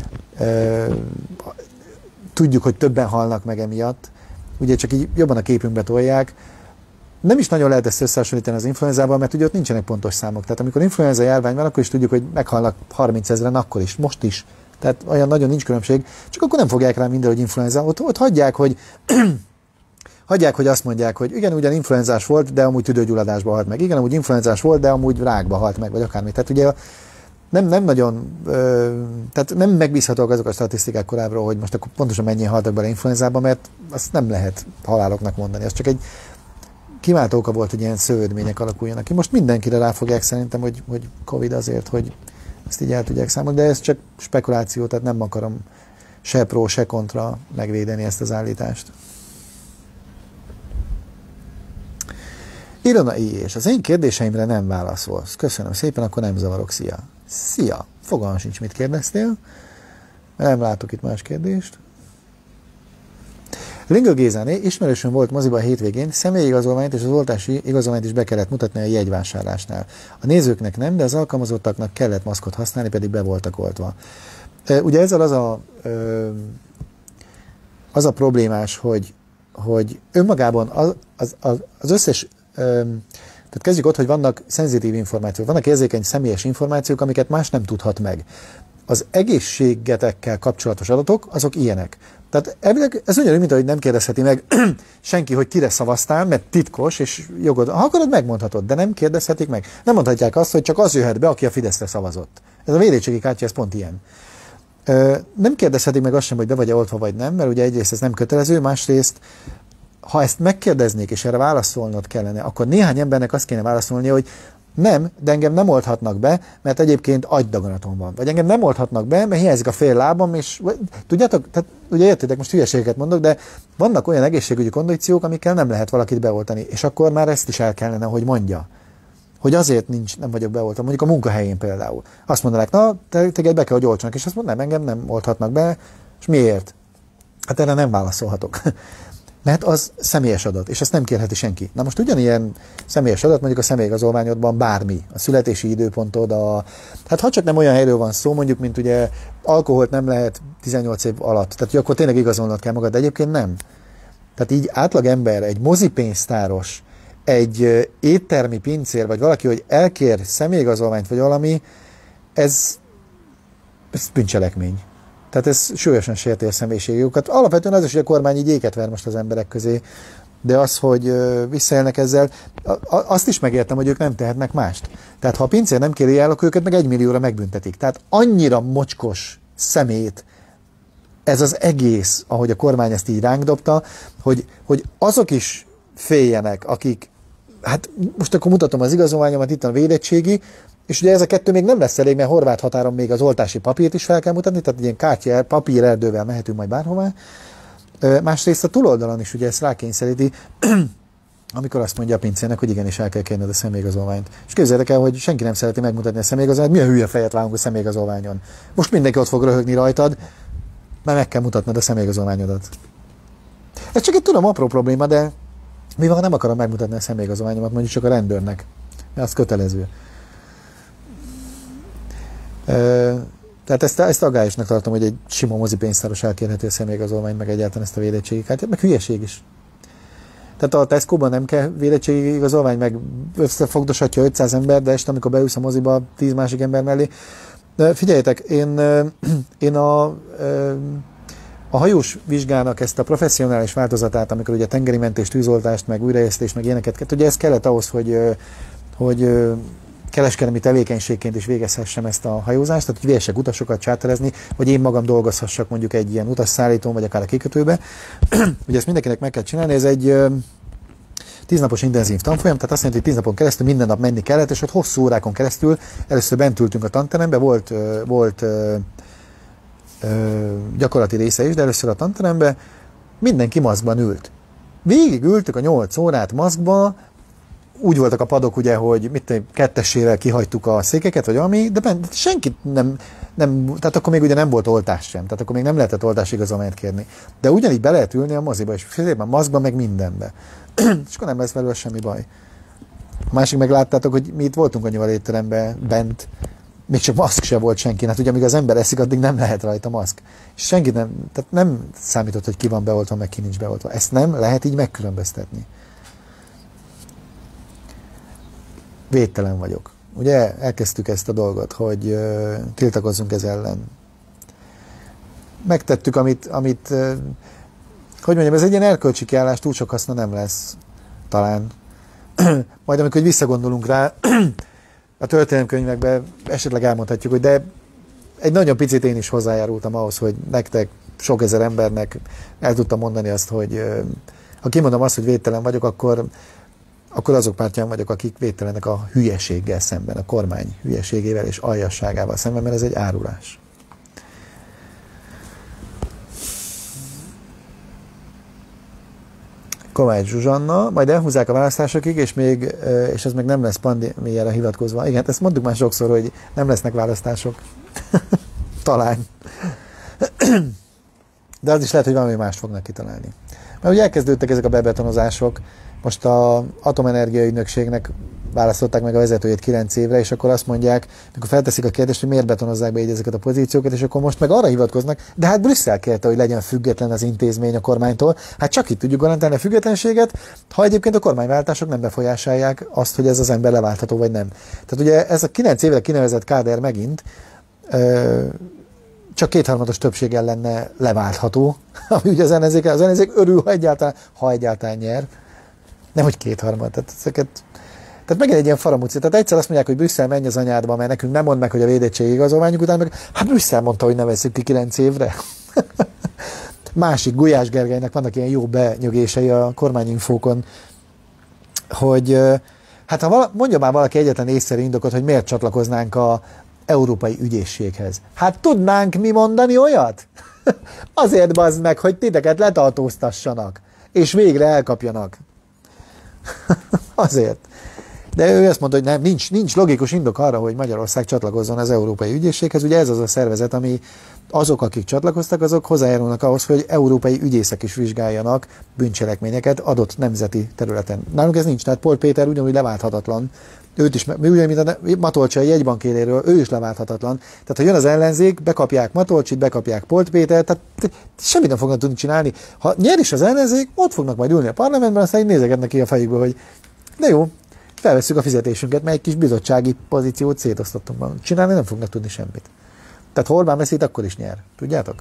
tudjuk, hogy többen halnak meg emiatt. Ugye csak így jobban a képünkbe tolják. Nem is nagyon lehet ezt összehasonlítani az influenzával, mert ugye ott nincsenek pontos számok. Tehát amikor influenza járvány van, akkor is tudjuk, hogy meghalnak 30 000-en, akkor is, most is. Tehát olyan nagyon nincs különbség, csak akkor nem fogják rá minden, hogy influenza. Ott hagyják, hogy azt mondják, hogy igen, ugyan influenzás volt, de amúgy tüdőgyulladásba halt meg. Igen, amúgy influenzás volt, de amúgy rákba halt meg, vagy akármi. Tehát ugye nem nagyon, tehát nem megbízhatóak azok a statisztikák korábbról, hogy most akkor pontosan mennyien haltak bele influenzába, mert azt nem lehet haláloknak mondani. Ez csak egy kiváltó oka volt, hogy ilyen szövődmények alakuljanak ki. Most mindenkire ráfogják szerintem, hogy Covid azért, hogy ezt így el tudják számolni, de ez csak spekuláció, tehát nem akarom se pro, se kontra megvédeni ezt az állítást. Ilona I. és az én kérdéseimre nem válaszolsz. Köszönöm szépen, akkor nem zavarok. Szia! Szia! Fogalmam sincs, mit kérdeztél. Nem látok itt más kérdést. Lingő Gézáné, ismerősöm volt moziba a hétvégén, személyigazolványt és az oltási igazolványt is be kellett mutatni a jegyvásárlásnál. A nézőknek nem, de az alkalmazottaknak kellett maszkot használni, pedig be voltak oltva. Ugye ezzel az a problémás, hogy önmagában az összes, tehát kezdjük ott, hogy vannak szenzitív információk, vannak érzékeny személyes információk, amiket más nem tudhat meg. Az egészségetekkel kapcsolatos adatok, azok ilyenek. Tehát elvileg ez ugyanúgy, mint ahogy nem kérdezheti meg senki, hogy kire szavaztál, mert titkos, és jogod. Ha akarod, megmondhatod, de nem kérdezhetik meg. Nem mondhatják azt, hogy csak az jöhet be, aki a Fideszre szavazott. Ez a védettségi kártya, ez pont ilyen. Nem kérdezhetik meg azt sem, hogy be vagy-e oltva, vagy nem, mert ugye egyrészt ez nem kötelező, másrészt, ha ezt megkérdeznék, és erre válaszolnod kellene, akkor néhány embernek azt kéne válaszolnia, hogy nem, de engem nem oldhatnak be, mert egyébként agydaganatom van. Vagy engem nem oldhatnak be, mert hiányzik a fél lábam, és tudjátok, tehát ugye értitek, most hülyeségeket mondok, de vannak olyan egészségügyi kondíciók, amikkel nem lehet valakit beoltani, és akkor már ezt is el kellene, hogy mondja. Hogy azért nem vagyok beoltva, mondjuk a munkahelyén például. Azt mondanák, na, téged be kell, hogy oltsanak, és azt mondom, nem, engem nem oldhatnak be, és miért? Hát erre nem válaszolhatok. Mert az személyes adat, és ezt nem kérheti senki. Na most ugyanilyen személyes adat, mondjuk a személyigazolványodban bármi, a születési időpontod, hát ha csak nem olyan helyről van szó, mondjuk, mint ugye alkoholt nem lehet 18 év alatt, tehát akkor tényleg igazolnod kell magad, de egyébként nem. Tehát így átlag ember, egy mozipénztáros, egy éttermi pincér, vagy valaki, hogy elkér személyigazolványt, vagy valami, ez bűncselekmény. Tehát ez súlyosan sérti a személyiségüket. Alapvetően az is, hogy a kormány így éket ver most az emberek közé, de az, hogy visszaélnek ezzel, azt is megértem, hogy ők nem tehetnek mást. Tehát ha a pincér nem kéri el, akkor őket meg 1 millióra megbüntetik. Tehát annyira mocskos szemét ez az egész, ahogy a kormány ezt így ránk dobta, hogy azok is féljenek, akik, hát most akkor mutatom az igazolványomat, itt a védettségi, és ugye ez a kettő még nem lesz elég, mert horvát határon még az oltási papírt is fel kell mutatni, tehát ilyen kártya, papírerdővel mehetünk majd bárhová. Másrészt a túloldalon is ugye ezt rákényszeríti, amikor azt mondja a pincének, hogy igenis el kell kérned a személyigazolványt. És képzeljétek el, hogy senki nem szereti megmutatni a személyigazolványt, milyen hülye fejet vágunk a személyigazolványon. Most mindenki ott fog röhögni rajtad, mert meg kell mutatnod a személyigazolványodat. Ez csak egy tudom apró probléma, de mi van, ha nem akarom megmutatni a személyigazolványomat, mondjuk csak a rendőrnek. Az kötelező. Tehát ezt aggályosnak tartom, hogy egy sima mozipénztáros elkérheti a személyigazolványt, meg egyáltalán ezt a védettségi kártyát, meg hülyeség is. Tehát a Tesco-ban nem kell védettségi igazolvány, meg összefogdosatja 500 ember, de este, amikor beülsz a moziba 10 másik ember mellé. De figyeljetek, én a hajós vizsgának ezt a professzionális változatát, amikor ugye tengeri mentést, tűzoltást, meg újraérzést, meg ilyeneket, ugye ez kellett ahhoz, hogy kereskedelmi tevékenységként is végezhessem ezt a hajózást, tehát hogy vihessek utasokat csáterezni, vagy én magam dolgozhassak mondjuk egy ilyen utasszállítón, vagy akár a kikötőbe. Ugye ezt mindenkinek meg kell csinálni, ez egy 10 napos intenzív tanfolyam, tehát azt jelenti, hogy 10 napon keresztül minden nap menni kellett, és ott hosszú órákon keresztül először bent ültünk a tanterembe, volt gyakorlati része is, de először a tanteremben mindenki maszkban ült. Végig ültük a 8 órát maszkba, úgy voltak a padok, ugye, hogy kettessével kihagytuk a székeket, vagy ami, de senkit nem, tehát akkor még ugye nem volt oltás sem, tehát akkor még nem lehetett oltásigazolványt kérni. De ugyanígy be lehet ülni a moziba, és félében maszkba, meg mindenbe. És akkor nem lesz belőle semmi baj. A másik meg láttátok, hogy mi itt voltunk annyival étteremben bent, még csak maszk se volt senki, hát ugye amíg az ember eszik, addig nem lehet rajta maszk. És senki tehát nem számított, hogy ki van beoltva, meg ki nincs beoltva. Ezt nem lehet így megkülönböztetni. Védtelen vagyok. Ugye elkezdtük ezt a dolgot, hogy tiltakozzunk ez ellen. Megtettük, amit hogy mondjam, ez egy ilyen erkölcsi kiállás, túl sok haszna nem lesz. Talán. Majd amikor visszagondolunk rá, a történelemkönyvekben esetleg elmondhatjuk, hogy de egy nagyon picit én is hozzájárultam ahhoz, hogy nektek, sok ezer embernek el tudtam mondani azt, hogy ha kimondom azt, hogy védtelen vagyok, akkor azok pártján vagyok, akik védtelenek a hülyeséggel szemben, a kormány hülyeségével és aljasságával szemben, mert ez egy árulás. Kovács Zsuzsanna, majd elhúzzák a választásokig, és ez meg nem lesz pandémiára hivatkozva. Igen, ezt mondtuk már sokszor, hogy nem lesznek választások. Talán. De az is lehet, hogy valami mást fognak kitalálni. Mert ugye elkezdődtek ezek a bebetonozások, most az Atomenergia Ügynökségnek választották meg a vezetőjét 9 évre, és akkor azt mondják, amikor felteszik a kérdést, hogy miért betonozzák be így ezeket a pozíciókat, és akkor most meg arra hivatkoznak, de hát Brüsszel kérte, hogy legyen független az intézmény a kormánytól. Hát csak itt tudjuk garantálni a függetlenséget, ha egyébként a kormányváltások nem befolyásolják azt, hogy ez az ember leváltható vagy nem. Tehát ugye ez a 9 évre kinevezett káder megint csak 2/3 többséggel lenne leváltható, ami ugye az ellenzék örül, ha egyáltalán nyer. Nem, hogy 2/3, tehát megint egy ilyen faramúci. Tehát egyszer azt mondják, hogy Brüsszel menj az anyádba, mert nekünk nem mond meg, hogy a védettségi igazolványuk után, meg hát Brüsszel mondta, hogy nevezzük ki 9 évre. Másik, Gulyás Gergelynek vannak ilyen jó benyögései a kormányinfókon, hogy hát ha mondja már valaki egyetlen észszerű indokot, hogy miért csatlakoznánk a Európai Ügyészséghez. Hát tudnánk mi mondani olyat? Azért bazd meg, hogy titeket letartóztassanak, és végre elkapjanak. Azért. De ő azt mondta, hogy nem, nincs logikus indok arra, hogy Magyarország csatlakozzon az Európai Ügyészséghez. Ugye ez az a szervezet, ami azok, akik csatlakoztak, azok hozzájárulnak ahhoz, hogy európai ügyészek is vizsgáljanak bűncselekményeket adott nemzeti területen. Nálunk ez nincs, tehát Polt Péter ugyanúgy leválthatatlan. Őt is, ugyanúgy, mint a Matolcsai jegybankéréről, ő is leválthatatlan. Tehát, ha jön az ellenzék, bekapják Matolcsit, bekapják Polt Pétert, tehát semmit nem fognak tudni csinálni. Ha nyer is az ellenzék, ott fognak majd ülni a parlamentben, aztán így nézegetnek ki a fejükből, hogy de jó, felvesszük a fizetésünket, mert egy kis bizottsági pozíciót szétosztottunk. Csinálni nem fognak tudni semmit. Tehát ha Orbán veszít, akkor is nyer. Tudjátok?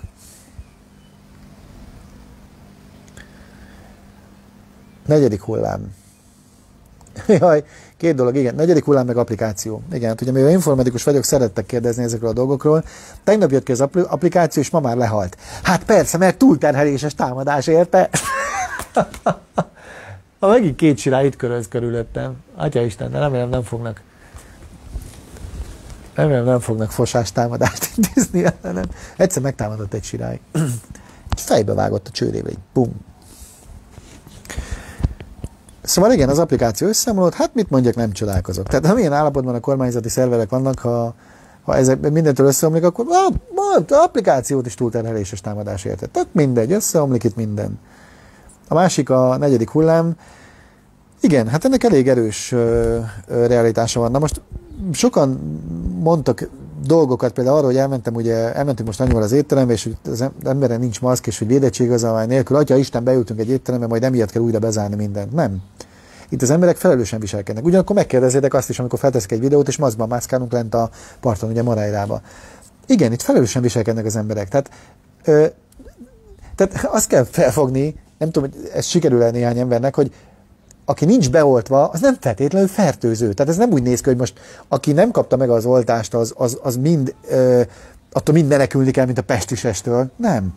Negyedik hullám. Jaj, 2 dolog, igen. Negyedik hullám meg applikáció. Igen, hát ugye mivel informatikus vagyok, szerettek kérdezni ezekről a dolgokról. Tegnap jött ki az applikáció, és ma már lehalt. Hát persze, mert túlterheléses támadás érte. Ha megint 2 sirály itt köröz körülöttem. Atyaisten, de remélem nem fognak fosás támadást intézni ellenem. Egyszer megtámadott egy sirály. Fejbe vágott a csőrébe, így bum. Szóval igen, az applikáció összeomlott, hát mit mondjak, nem csodálkozok. Tehát ha milyen állapotban a kormányzati szerverek vannak, ha ezek mindentől összeomlik, akkor az applikációt is túlterheléses támadás érte. Tök mindegy, összeomlik itt minden. A másik, a negyedik hullám. Igen, hát ennek elég erős realitása van. Na most sokan mondtak dolgokat, például arra, hogy elmentünk most annyival az étterembe, és hogy az emberen nincs maszk, és hogy védettségigazolvány nélkül, atya Isten, beültünk egy étterembe, majd emiatt kell újra bezárni mindent. Nem. Itt az emberek felelősen viselkednek. Ugyanakkor megkérdezzétek azt is, amikor felteszik egy videót, és maszkban mászkálunk lent a parton, ugye Marájrába. Igen, itt felelősen viselkednek az emberek. Tehát azt kell felfogni, nem tudom, hogy ez sikerül-e néhány embernek, hogy aki nincs beoltva, az nem feltétlenül fertőző. Tehát ez nem úgy néz ki, hogy most aki nem kapta meg az oltást, az mind, attól mind menekülni kell, mint a pestisestől. Nem.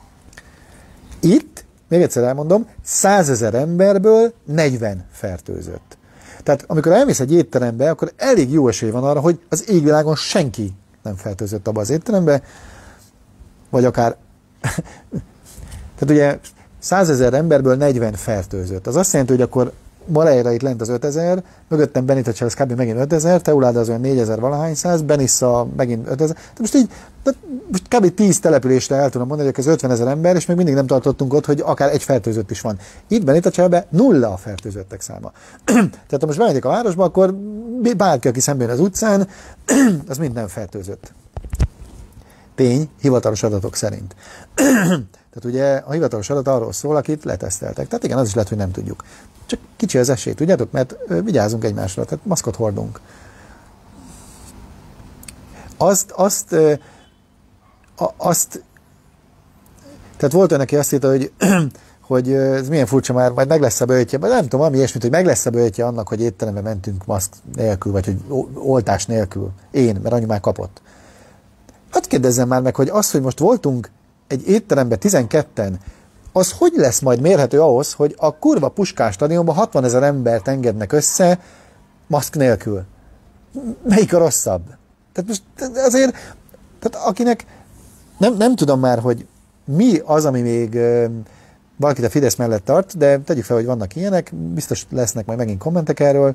Itt, még egyszer elmondom, 100 000 emberből 40 fertőzött. Tehát amikor elmész egy étterembe, akkor elég jó esély van arra, hogy az égvilágon senki nem fertőzött abba az étterembe, vagy akár, tehát ugye 100 000 emberből 40 fertőzött. Az azt jelenti, hogy akkor Mareira itt lent az 5000, mögöttem Benita az kb. Megint 5000, Teulada az olyan 4000 valahány száz, Benissa megint 5000. Tehát most így, most kb. 10 településre el tudom mondani, hogy ez 50 000 ember, és még mindig nem tartottunk ott, hogy akár egy fertőzött is van. Itt Benita cselbe 0 a fertőzöttek száma. Tehát ha most bemegyek a városba, akkor bárki, aki szemben az utcán, az mind nem fertőzött. Tény, hivatalos adatok szerint. Tehát ugye a hivatalos adat arról szól, akit leteszteltek. Tehát igen, az is lehet, hogy nem tudjuk. Csak kicsi az esély, tudjátok? Mert vigyázunk egymásra, tehát maszkot hordunk. Tehát volt olyan, aki azt írta, hogy ez milyen furcsa már, majd meg lesz a böjtje, vagy nem tudom, valami ilyesmit, hogy meg lesz a böjtje annak, hogy étterembe mentünk maszk nélkül, vagy hogy oltás nélkül. Én, mert anyu már kapott. Hát kérdezzem már meg, hogy az, hogy most voltunk egy étteremben 12-en, az hogy lesz majd mérhető ahhoz, hogy a kurva Puskás stadionban 60 000 embert engednek össze maszk nélkül? Melyik a rosszabb? Tehát most azért, tehát akinek nem tudom már, hogy mi az, ami még valakit a Fidesz mellett tart, de tegyük fel, hogy vannak ilyenek, biztos lesznek majd megint kommentek erről.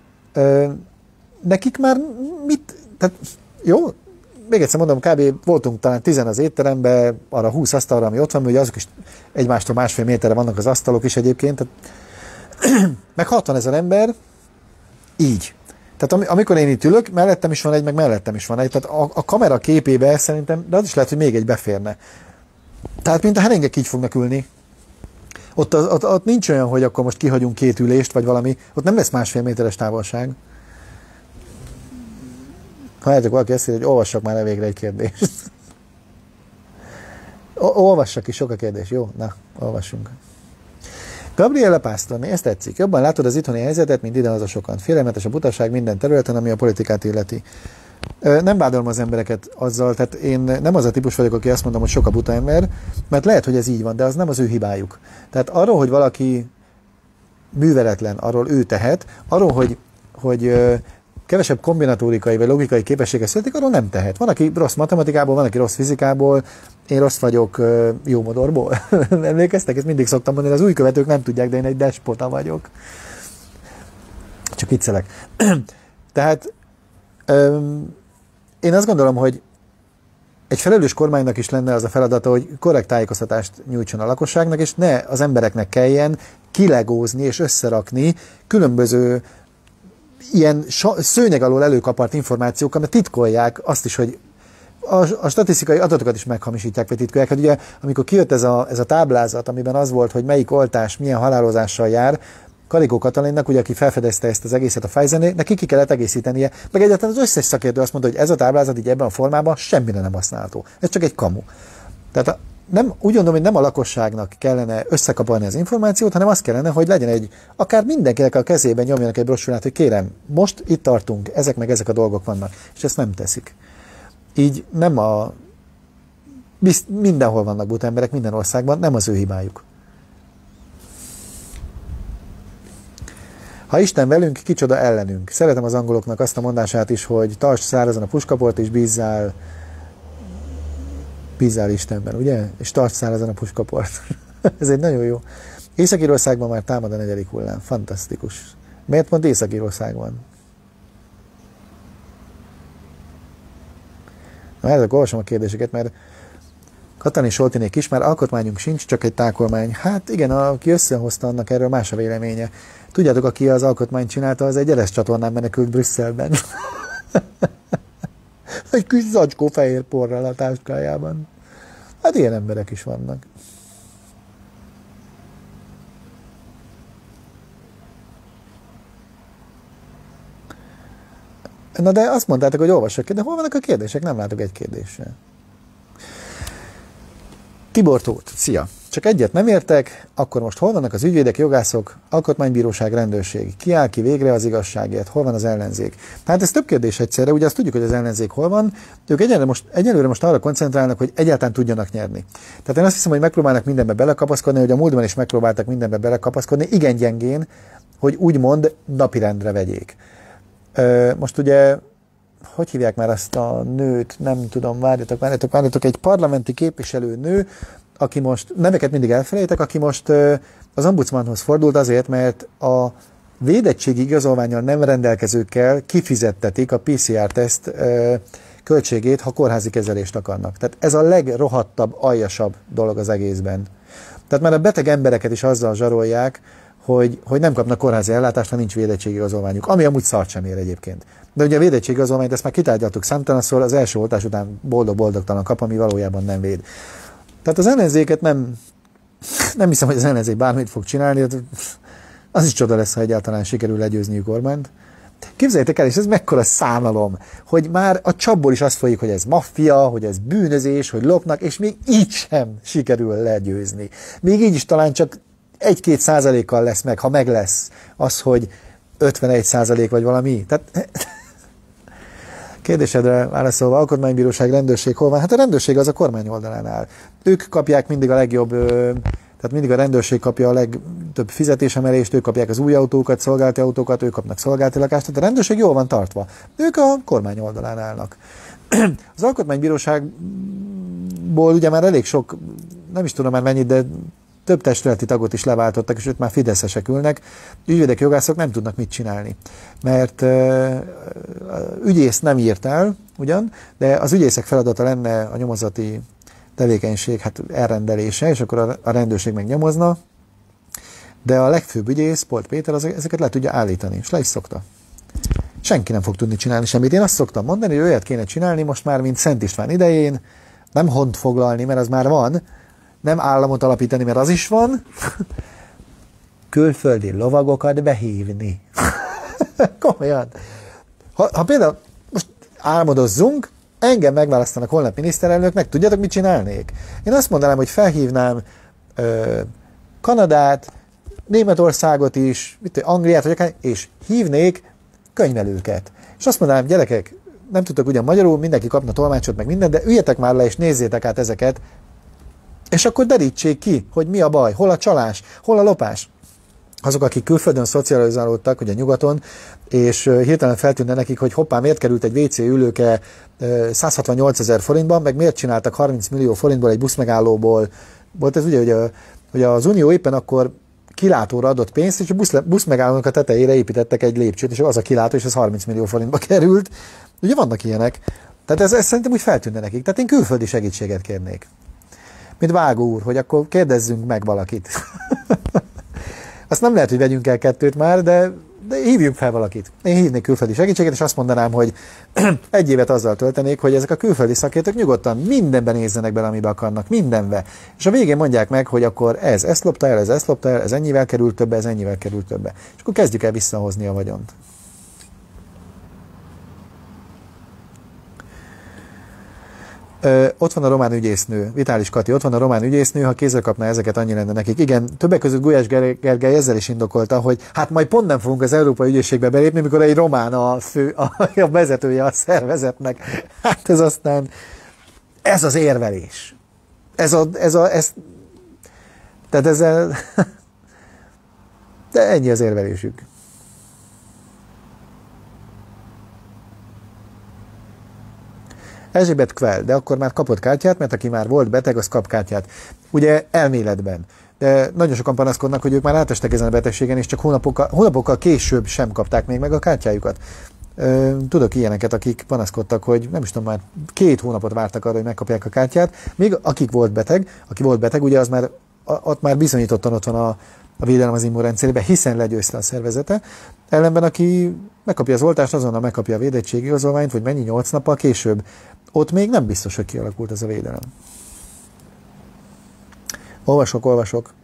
Nekik már mit, tehát jó, még egyszer mondom, kb. Voltunk talán 10 az étteremben, arra 20 asztalra, ami ott van, ugye azok is egymástól 1,5 méterre vannak az asztalok is egyébként, tehát, meg 60 000 ember, így. Tehát amikor én itt ülök, mellettem is van egy, meg mellettem is van egy, tehát a kamera képébe szerintem, de az is lehet, hogy még egy beférne. Tehát mint a herengek így fognak ülni. Ott nincs olyan, hogy akkor most kihagyunk 2 ülést, vagy valami, ott nem lesz 1,5 méteres távolság. Ha lehetek valaki ezt írja, hogy olvassak már el végre egy kérdést. Olvassak is, sok a kérdés. Jó? Na, olvassunk. Gabriella Pásztorné, ezt tetszik. Jobban látod az itthoni helyzetet, mint idehaza sokan. Félelmetes a butaság minden területen, ami a politikát illeti. Nem vádolom az embereket azzal, tehát én nem az a típus vagyok, aki azt mondom, hogy sok a buta ember, mert lehet, hogy ez így van, de az nem az ő hibájuk. Tehát arról, hogy valaki műveletlen, arról ő tehet, arról, hogy kevesebb kombinatórikai vagy logikai képessége születik, arról nem tehet. Van, aki rossz matematikából, van, aki rossz fizikából, én rossz vagyok jó modorból. Emlékeztek? Ezt mindig szoktam mondani, az új követők nem tudják, de én egy despota vagyok. Csak viccelek. Tehát én azt gondolom, hogy egy felelős kormánynak is lenne az a feladata, hogy korrekt tájékoztatást nyújtson a lakosságnak, és ne az embereknek kelljen kilegózni és összerakni különböző ilyen szőnyeg alól előkapart információk, mert titkolják azt is, hogy a statisztikai adatokat is meghamisítják, vagy titkolják. Hát ugye, amikor kijött ez a táblázat, amiben az volt, hogy melyik oltás milyen halálozással jár, Kalikó Katalinnak, ugye, aki felfedezte ezt az egészet a Pfizernél, neki ki kellett egészítenie. Meg egyáltalán az összes szakértő azt mondta, hogy ez a táblázat így ebben a formában semmire nem használható. Ez csak egy kamu. Tehát úgy gondolom, hogy nem a lakosságnak kellene összekapolni az információt, hanem az kellene, hogy legyen akár mindenkinek a kezében nyomjanak egy brosúrát, hogy kérem, most itt tartunk, ezek meg ezek a dolgok vannak. És ezt nem teszik. Így nem mindenhol vannak buta emberek, minden országban, nem az ő hibájuk. Ha Isten velünk, kicsoda ellenünk. Szeretem az angoloknak azt a mondását is, hogy tartsd szárazon a puskaport, és bízzál Istenben, ugye? És tartsd szárazon a puskaport. Ez egy nagyon jó. Észak-Írországban már támad a 4. hullám. Fantasztikus. Miért pont Észak-Írországban? Na, ezek olvasom a kérdéseket, mert Katalin Soltinék is, már alkotmányunk sincs, csak egy tákolmány. Hát igen, aki összehozta, annak erről más a véleménye. Tudjátok, aki az alkotmányt csinálta, az egy Eres csatornán menekült Brüsszelben. Egy kis zacskó fehér porral a táskájában. Hát ilyen emberek is vannak. Na de azt mondtátok, hogy olvassak ki, de hol vannak a kérdések? Nem látok egy kérdésre. Tibor Tóth, szia! Csak egyet nem értek, akkor most hol vannak az ügyvédek, jogászok, alkotmánybíróság, rendőrség? Ki áll ki végre az igazságért? Hol van az ellenzék? Hát ez több kérdés egyszerre, ugye azt tudjuk, hogy az ellenzék hol van, ők egyelőre most arra koncentrálnak, hogy egyáltalán tudjanak nyerni. Tehát én azt hiszem, hogy megpróbálnak mindenbe belekapaszkodni, hogy a múltban is megpróbáltak mindenbe belekapaszkodni, igen gyengén, hogy úgymond napirendre vegyék. Most ugye hogy hívják már ezt a nőt, nem tudom, várjatok, egy parlamenti képviselő nő, aki most, neveket mindig elfelejtek, aki most az ombudsmanhoz fordult azért, mert a védettségi igazolvánnyal nem rendelkezőkkel kifizettetik a PCR-teszt költségét, ha kórházi kezelést akarnak. Tehát ez a legrohadtabb, aljasabb dolog az egészben. Tehát már a beteg embereket is azzal zsarolják, hogy nem kapnak kórházi ellátást, ha nincs védettségi igazolványuk, ami amúgy szart sem ér egyébként. De ugye a védettségi igazolványt, ezt már kitárgyaltuk számtalanszor, az első oltás után boldog-boldogtalan kap, ami valójában nem véd. Tehát az ellenzéket nem hiszem, hogy az ellenzék bármit fog csinálni, az is csoda lesz, ha egyáltalán sikerül legyőzniük Orbánt. Képzeljétek el, és ez mekkora szánalom, hogy már a csapból is azt folyik, hogy ez maffia, hogy ez bűnözés, hogy lopnak, és még így sem sikerül legyőzni. Még így is talán csak 1-2% lesz meg, ha meg lesz az, hogy 51% vagy valami. Tehát kérdésedre válaszolva, alkotmánybíróság, rendőrség hol van? Hát a rendőrség az a kormány oldalán áll. Ők kapják mindig a legjobb, tehát mindig a rendőrség kapja a legtöbb fizetésemelést, ők kapják az új autókat, szolgálati autókat, ők kapnak szolgálati lakást, tehát a rendőrség jól van tartva. Ők a kormány oldalán állnak. Az alkotmánybíróságból ugye már elég sok, nem is tudom már mennyit, de több testületi tagot is leváltottak, és őt már fideszesek ülnek. Ügyvédek, jogászok nem tudnak mit csinálni. Mert ügyész nem írt el, ugyan, de az ügyészek feladata lenne a nyomozati tevékenység elrendelése, és akkor a rendőrség megnyomozna, de a legfőbb ügyész, Polt Péter, ezeket le tudja állítani, és le is szokta. Senki nem fog tudni csinálni semmit. Én azt szoktam mondani, hogy olyat kéne csinálni most már, mint Szent István idején, nem hont foglalni, mert az már van, nem államot alapítani, mert az is van, külföldi lovagokat behívni. Komolyan. Ha például most álmodozzunk, engem megválasztanak holnap miniszterelnök, tudjátok, mit csinálnék? Én azt mondanám, hogy felhívnám Kanadát, Németországot is, Angliát, és hívnék könyvelőket. És azt mondanám, gyerekek, nem tudtok ugyan magyarul, mindenki kapna tolmácsot, meg mindent, de üljetek már le, és nézzétek át ezeket, és akkor derítsék ki, hogy mi a baj, hol a csalás, hol a lopás. Azok, akik külföldön szocializálódtak, ugye nyugaton, és hirtelen feltűnne nekik, hogy hoppá, miért került egy WC ülőke 168 000 forintban, meg miért csináltak 30 millió forintból egy buszmegállóból. Volt ez ugye, hogy az Unió éppen akkor kilátóra adott pénzt, és a buszmegállónak a tetejére építettek egy lépcsőt, és az a kilátó, és ez 30 millió forintba került. Ugye vannak ilyenek. Tehát ez szerintem úgy feltűnne nekik. Tehát én külföldi segítséget kérnék. Mint Vágó úr, hogy akkor kérdezzünk meg valakit. Azt nem lehet, hogy vegyünk el kettőt már, de hívjuk fel valakit. Én hívnék külföldi segítséget, és azt mondanám, hogy egy évet azzal töltenék, hogy ezek a külföldi szakértők nyugodtan mindenben nézzenek bele, amibe akarnak, mindenbe. És a végén mondják meg, hogy akkor ezt lopta el, ez ennyivel került többe, ez ennyivel került többe. És akkor kezdjük el visszahozni a vagyont. Ott van a román ügyésznő, Vitális Kati, ott van a román ügyésznő, ha kézzel kapná ezeket, annyi lenne nekik. Igen, többek között Gulyás Gergely ezzel is indokolta, hogy hát majd pont nem fogunk az Európai Ügyészségbe belépni, mikor egy román a vezetője a szervezetnek. Hát ez aztán, ez az érvelés. Tehát ezzel, de ennyi az érvelésük. Erzsébet Kvel, de akkor már kapott kártyát, mert aki már volt beteg, az kap kártyát. Ugye elméletben. De nagyon sokan panaszkodnak, hogy ők már átestek ezen a betegségen, és csak hónapokkal később sem kapták még meg a kártyájukat. Tudok ilyeneket, akik panaszkodtak, hogy nem is tudom, már 2 hónapot vártak arra, hogy megkapják a kártyát, még aki volt beteg, ugye az már, ott már bizonyítottan ott van a védelem az immunrendszerében, hiszen legyőzte a szervezete. Ellenben, aki megkapja az oltást, azonnal megkapja a védettségi igazolványt, vagy mennyi 8 nappal később. Ott még nem biztos, hogy kialakult ez a védelem. Olvasok.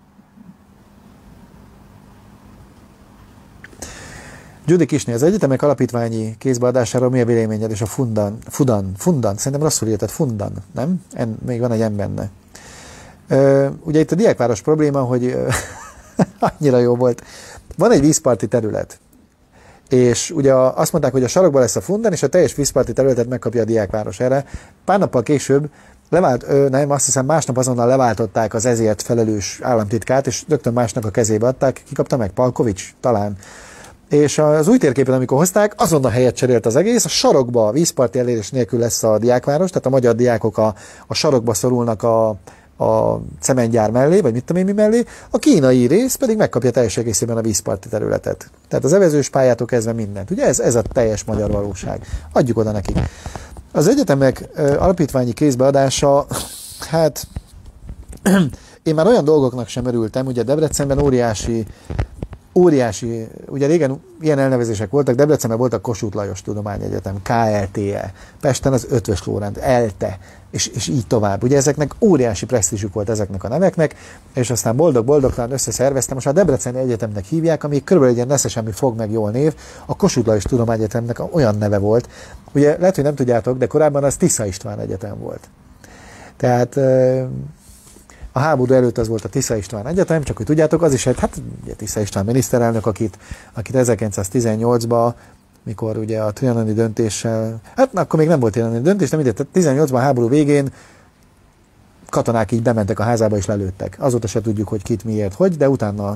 Judy Kisné, az egyetemek alapítványi kézbeadásáról mi a véleményed, és a Fudan, szerintem rosszul írtad, Fundan, nem? Még van egy M benne. Ugye itt a diákváros probléma, hogy annyira jó volt. Van egy vízparti terület, és ugye azt mondták, hogy a sarokban lesz a Fundan, és a teljes vízparti területet megkapja a diákváros erre. Pár nappal később azt hiszem másnap azonnal leváltották az ezért felelős államtitkát, és rögtön másnak a kezébe adták. Ki kapta meg? Palkovics? Talán. És az új térképen, amikor hozták, azonnal helyet cserélt az egész, a sarokba, a vízparti elérés nélkül lesz a diákváros, tehát a magyar diákok a sarokba szorulnak a cementgyár mellé, vagy mit tudom én mi mellé, a kínai rész pedig megkapja teljes egészében a vízparti területet. Tehát az evezős pályától kezdve mindent. Ugye ez a teljes magyar valóság. Adjuk oda nekik. Az egyetemek alapítványi kézbeadása, hát én már olyan dolgoknak sem örültem, ugye Debrecenben óriási, ugye régen ilyen elnevezések voltak, Debrecenben volt a Kossuth Lajos Tudományegyetem, KLTE, Pesten az Ötvös Lórend, ELTE, és így tovább. Ugye ezeknek óriási presztízsük volt ezeknek a neveknek, és aztán boldog-boldogtalan összeszerveztem, most a Debreceni Egyetemnek hívják, ami körülbelül egy ilyen nesze semmi fog meg jól név, a Kossuth Lajos Tudományegyetemnek olyan neve volt. Ugye lehet, hogy nem tudjátok, de korábban az Tisza István Egyetem volt. Tehát a háború előtt az volt a Tisza István Egyetem, csak hogy tudjátok, az is egy, hát ugye Tisza István miniszterelnök, akit 1918-ban, mikor ugye a trianoni döntéssel, hát akkor még nem volt trianoni döntés, de mindegy, 18-ban a háború végén katonák így bementek a házába és lelőttek. Azóta se tudjuk, hogy kit, miért, hogy, de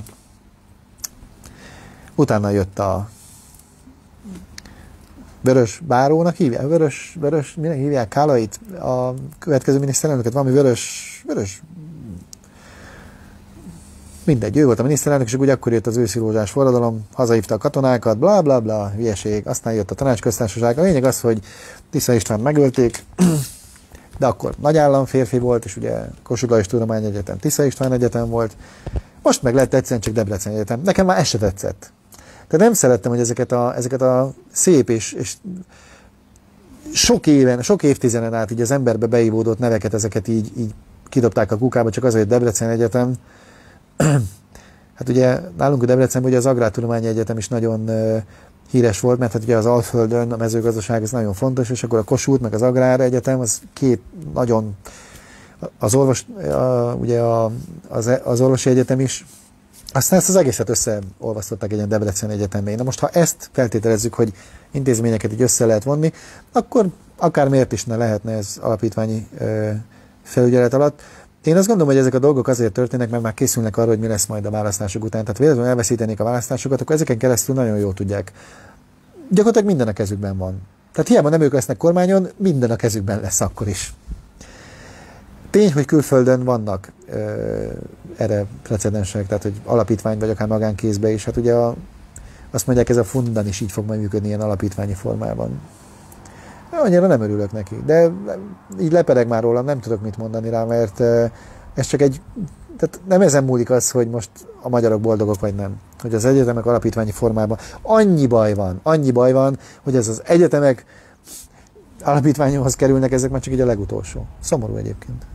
utána jött a Vörös Bárónak hívják, minek hívják, Kálait, a következő miniszterelnöket, valami vörös, mindegy, ő volt a miniszterelnök, és ugye akkor jött az őszi rózsás forradalom, hazahívta a katonákat, bla bla bla, hülyeség, aztán jött a tanácsköztársaság. A lényeg az, hogy Tisza Istvánt megölték, de akkor nagy államférfi volt, és ugye Kossuth Lajos Tudományegyetem, Tisza István Egyetem volt, most meg lett egyszerűen csak Debrecen Egyetem. Nekem már ez se tetszett. Tehát nem szerettem, hogy ezeket a szép és sok évtizeden át így az emberbe beívódott neveket, ezeket így kidobták a kukába, csak azért, hogy Debrecen Egyetem. Hát ugye nálunk a Debrecenben ugye az Agrártudományi Egyetem is nagyon híres volt, mert hát ugye az Alföldön a mezőgazdaság ez nagyon fontos, és akkor a Kossuth meg az Agrár Egyetem, az két nagyon, az orvosi egyetem is, aztán ezt az egészet összeolvasztották egy ilyen Debrecen Egyetemén. Na most, ha ezt feltételezzük, hogy intézményeket így össze lehet vonni, akkor akár miért is ne lehetne ez alapítványi felügyelet alatt. Én azt gondolom, hogy ezek a dolgok azért történnek, mert már készülnek arra, hogy mi lesz majd a választások után. Tehát véletlenül elveszítenék a választásokat, akkor ezeken keresztül nagyon jól tudják. Gyakorlatilag minden a kezükben van. Tehát hiába nem ők lesznek kormányon, minden a kezükben lesz akkor is. Tény, hogy külföldön vannak erre precedensek, tehát hogy alapítvány vagy akár magánkézbe is. Hát ugye azt mondják, ez a fundan is így fog majd működni ilyen alapítványi formában. Annyira nem örülök neki, de így lepereg már rólam, nem tudok mit mondani rá, mert ez csak tehát nem ezen múlik az, hogy most a magyarok boldogok vagy nem. Hogy az egyetemek alapítványi formában annyi baj van, hogy ez az egyetemek alapítványhoz kerülnek, ezek már csak így a legutolsó. Szomorú egyébként.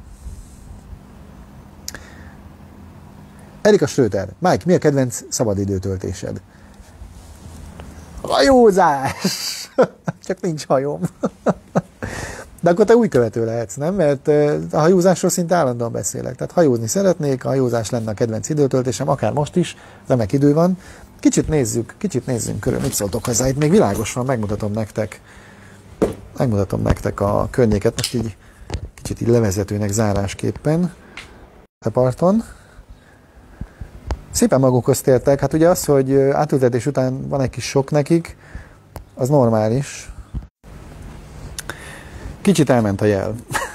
Erika Schröter, Mike, mi a kedvenc szabadidőtöltésed? Hajózás! Csak nincs hajóm. De akkor te új követő lehetsz, nem? Mert a hajózásról szinte állandóan beszélek. Tehát hajózni szeretnék, a hajózás lenne a kedvenc időtöltésem, akár most is, remek idő van. Kicsit nézzünk körül, mit szóltok hozzá. Itt még világos van, megmutatom nektek a környéket, most így kicsit így levezetőnek zárásképpen a parton. Szépen magukhoz tértek, hát ugye az, hogy átültetés után van egy kis sok nekik, az normális. Kicsit elment a jel.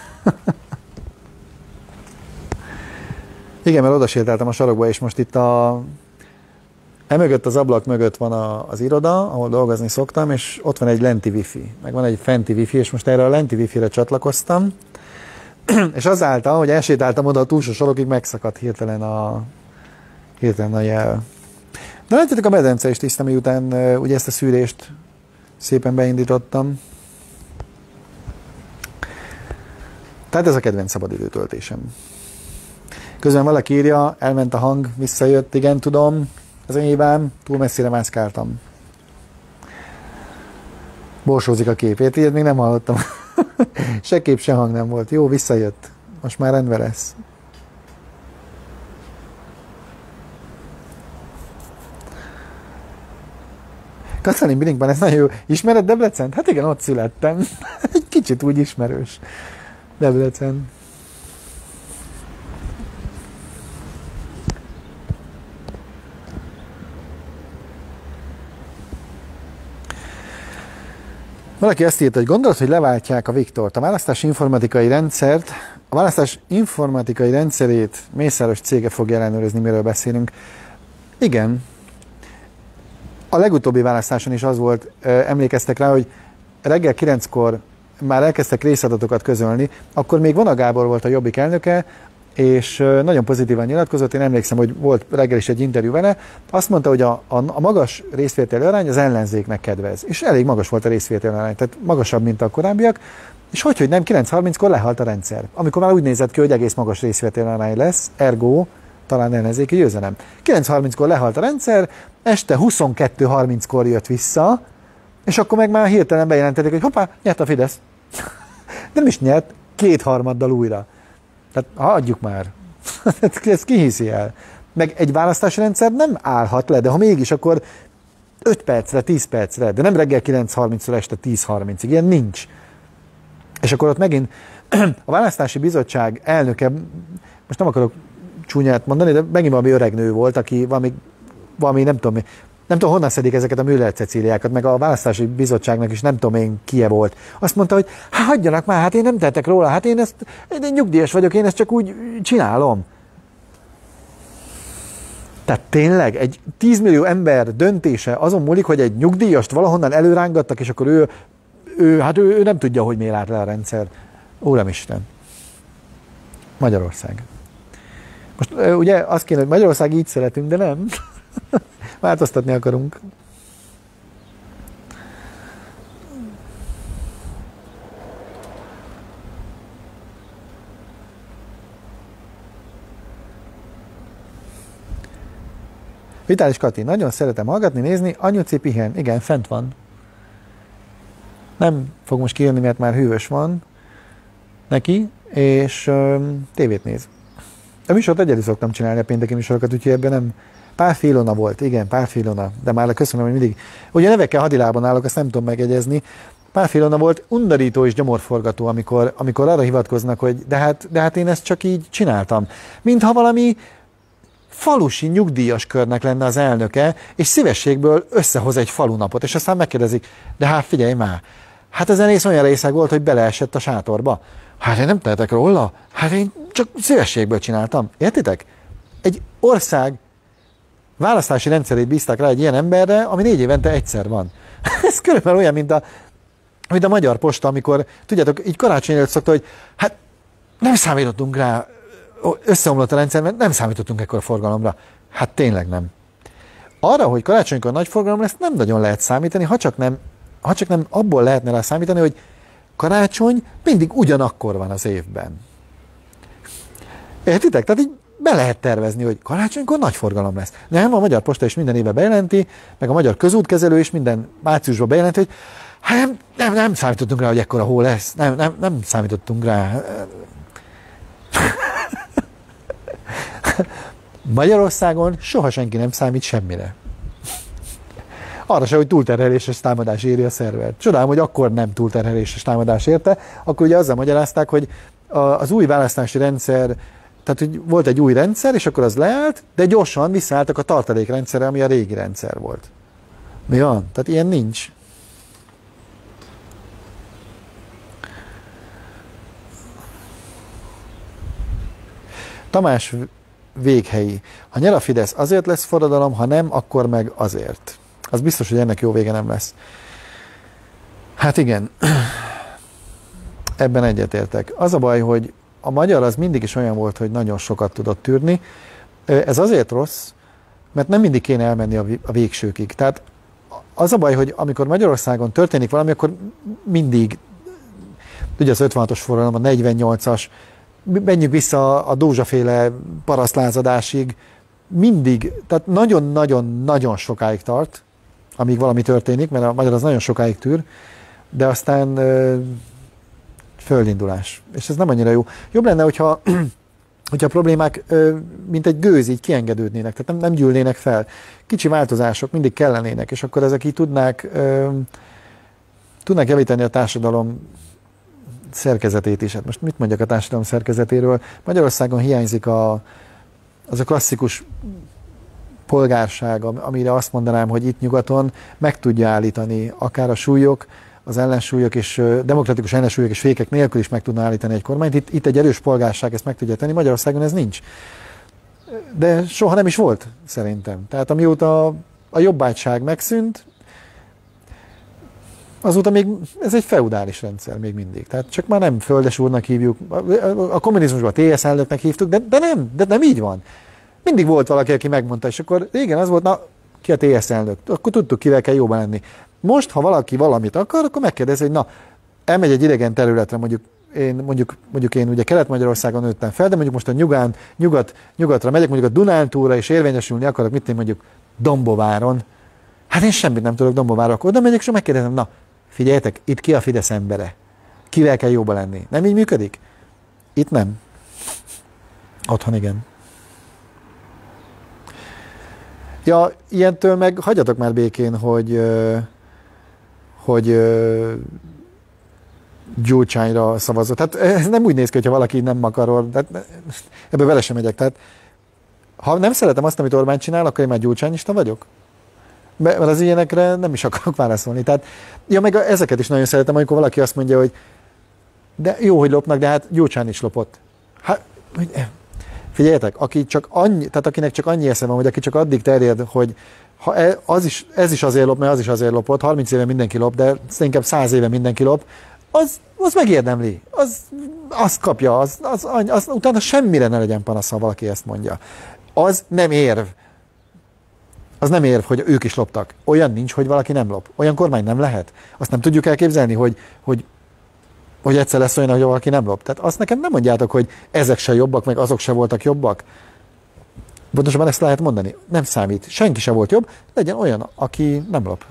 Igen, mert oda sétáltam a sarokba, és most itt emögött az ablak mögött van az iroda, ahol dolgozni szoktam, és ott van egy lenti wifi, meg van egy fenti wifi, és most erre a lenti wifi-re csatlakoztam, és azáltal, hogy elsétáltam oda a túlsó sarokig, megszakadt hirtelen a jel. De látjátok, a medence is tiszta, miután ugye ezt a szűrést szépen beindítottam. Tehát ez a kedvenc szabadidőtöltésem. Közben valaki írja, elment a hang, visszajött, igen, tudom, az én hibám, túl messzire mászkáltam. Borsózik a képét, ilyet még nem hallottam. Se kép, se hang nem volt. Jó, visszajött. Most már rendben lesz. Katalin Bilinkban, ez nagyon jó. Ismered Debrecent? Hát igen, ott születtem. Egy kicsit úgy ismerős. Debrecen. Valaki ezt írta, hogy gondolod, hogy leváltják a Viktort, a választás informatikai rendszert, a választás informatikai rendszerét Mészáros cége fogja ellenőrizni, miről beszélünk. Igen. A legutóbbi választáson is az volt, emlékeztek rá, hogy reggel 9-kor már elkezdtek részadatokat közölni, akkor még Vona Gábor volt a Jobbik elnöke, és nagyon pozitívan nyilatkozott. Én emlékszem, hogy volt reggel is egy interjú vele, azt mondta, hogy a magas részvételi arány az ellenzéknek kedvez. És elég magas volt a részvételi arány, tehát magasabb, mint a korábbiak, és hogy nem, 9:30-kor lehalt a rendszer. Amikor már úgy nézett ki, hogy egész magas részvételi arány lesz, ergo talán ellenzéki győzelem. 9:30-kor lehalt a rendszer, este 22:30-kor jött vissza, és akkor meg már hirtelen bejelentették, hogy hoppá, nyert a Fidesz. Nem is nyert, 2/3 újra. Tehát hagyjuk már. Ezt ki hiszi el? Meg egy választási rendszer nem állhat le, de ha mégis, akkor 5 percre, 10 percre, de nem reggel 9:30-tól este 10:30-ig. Ilyen nincs. És akkor ott megint a választási bizottság elnöke, most nem akarok csúnyát mondani, de megint valami öreg nő volt, aki valami nem tudom honnan szedik ezeket a Müller Cecíliákat, meg a választási bizottságnak is nem tudom én kie volt. Azt mondta, hogy hát hagyjanak már, hát én nem tettek róla, hát én nyugdíjas vagyok, én ezt csak úgy csinálom. Tehát tényleg egy 10 millió ember döntése azon múlik, hogy egy nyugdíjast valahonnan előrángattak, és akkor ő nem tudja, hogy miért állt le a rendszer. Úramisten. Magyarország. Most ugye azt kéne, hogy Magyarország így szeretünk, de nem. Változtatni akarunk. Vitális Kati, nagyon szeretem hallgatni, nézni, anyuci pihen, igen, fent van. Nem fog most kijönni, mert már hűvös van neki, és tévét néz. A műsort egyedül szoktam csinálni, a pénteki műsorokat, úgyhogy ebben nem. Pál Filona volt, igen, Pál Filona, de már köszönöm, hogy mindig. Ugye nevekkel hadilában állok, azt nem tudom megegyezni. Pál Filona volt undorító és gyomorforgató, amikor arra hivatkoznak, hogy de hát én ezt csak így csináltam. Mintha valami falusi nyugdíjas körnek lenne az elnöke, és szívességből összehoz egy falunapot, és aztán megkérdezik, de hát figyelj már, hát a zenész olyan részeg volt, hogy beleesett a sátorba. Hát én nem tehetek róla, hát én csak szívességből csináltam. Értitek? Egy ország választási rendszerét bízták rá egy ilyen emberre, ami 4 évente egyszer van. Ez körülbelül olyan, mint a Magyar Posta, amikor, tudjátok, így karácsony előtt szokta, hogy hát nem számítottunk rá, összeomlott a rendszer, mert nem számítottunk ekkor a forgalomra. Hát tényleg nem. Arra, hogy karácsonykor nagy forgalom lesz, nem nagyon lehet számítani, ha csak nem abból lehetne rá számítani, hogy karácsony mindig ugyanakkor van az évben. Értitek? Tehát így be lehet tervezni, hogy karácsonykor nagy forgalom lesz. Nem, a Magyar Posta is minden évben bejelenti, meg a Magyar Közútkezelő is minden márciusban bejelenti, hogy hát nem számítottunk rá, hogy ekkora hó lesz. Nem számítottunk rá. Magyarországon soha senki nem számít semmire. Arra se, hogy túlterheléses támadás éri a szervert. Csodálom, hogy akkor nem túlterheléses támadás érte. Akkor ugye azzal magyarázták, hogy az új választási rendszer, tehát hogy volt egy új rendszer, és akkor az leállt, de gyorsan visszaálltak a tartalékrendszerre, ami a régi rendszer volt. Mi van? Tehát ilyen nincs. Tamás Véghelyi. Ha nyer a Fidesz, azért lesz forradalom, ha nem, akkor meg azért. Az biztos, hogy ennek jó vége nem lesz. Hát igen. Ebben egyetértek. Az a baj, hogy a magyar az mindig is olyan volt, hogy nagyon sokat tudott tűrni. Ez azért rossz, mert nem mindig kéne elmenni a végsőkig. Tehát az a baj, hogy amikor Magyarországon történik valami, akkor mindig, ugye az 56-os forradalom, a 48-as, menjünk vissza a Dózsa-féle parasztlázadásig, mindig, tehát nagyon-nagyon-nagyon sokáig tart, amíg valami történik, mert a magyar az nagyon sokáig tűr, de aztán földindulás. És ez nem annyira jó. Jobb lenne, hogyha a problémák mint egy gőz így kiengedődnének, tehát nem gyűlnének fel. Kicsi változások mindig kellenének, és akkor ezek így tudnák javítani a társadalom szerkezetét is. Hát most mit mondjak a társadalom szerkezetéről? Magyarországon hiányzik az a klasszikus polgárság, amire azt mondanám, hogy itt nyugaton meg tudja állítani akár a súlyok, az ellensúlyok és demokratikus ellensúlyok és fékek nélkül is meg tudna állítani egy kormányt. Itt egy erős polgárság ezt meg tudja tenni, Magyarországon ez nincs. De soha nem is volt, szerintem. Tehát amióta a jobbágyság megszűnt, azóta még ez egy feudális rendszer még mindig. Tehát csak már nem földesúrnak hívjuk, a kommunizmusban TS elnöknek hívtuk, de nem így van. Mindig volt valaki, aki megmondta, és akkor régen az volt, na, ki a TS elnök? Akkor tudtuk, kivel kell jóban lenni. Most, ha valaki valamit akar, akkor megkérdezi, hogy na, elmegy egy idegen területre, mondjuk én ugye Kelet-Magyarországon nőttem fel, de mondjuk most a nyugatra megyek, mondjuk a Dunántúlra, és érvényesülni akarok, mit én mondjuk Dombováron. Hát én semmit nem tudok Dombovárra, akkor oda megyek, és megkérdezem, na, figyeljetek, itt ki a Fidesz embere? Kivel kell jóba lenni? Nem így működik? Itt nem. Otthon igen. Ja, ilyentől meg hagyjatok már békén, hogy Gyurcsányra szavazott. Tehát ez nem úgy néz ki, hogyha valaki nem akar, ebből vele sem megyek. Tehát, ha nem szeretem azt, amit Orbán csinál, akkor én már gyurcsányista vagyok. Mert az ilyenekre nem is akarok válaszolni. Tehát, ja, meg ezeket is nagyon szeretem, amikor valaki azt mondja, hogy de jó, hogy lopnak, de hát Gyurcsány is lopott. Hát, figyeljetek, akinek csak annyi esze van, hogy aki csak addig terjed, hogy ha ez is azért lop, mert az is azért lopott, 30 éve mindenki lop, de inkább 100 éve mindenki lop, az megérdemli, azt kapja, utána semmire ne legyen panasz, ha valaki ezt mondja. Az nem érv. Az nem érv, hogy ők is loptak. Olyan nincs, hogy valaki nem lop. Olyan kormány nem lehet. Azt nem tudjuk elképzelni, hogy egyszer lesz olyan, hogy valaki nem lop. Tehát azt nekem nem mondjátok, hogy ezek se jobbak, meg azok se voltak jobbak. Pontosabban ezt lehet mondani. Nem számít. Senki se volt jobb, legyen olyan, aki nem lop.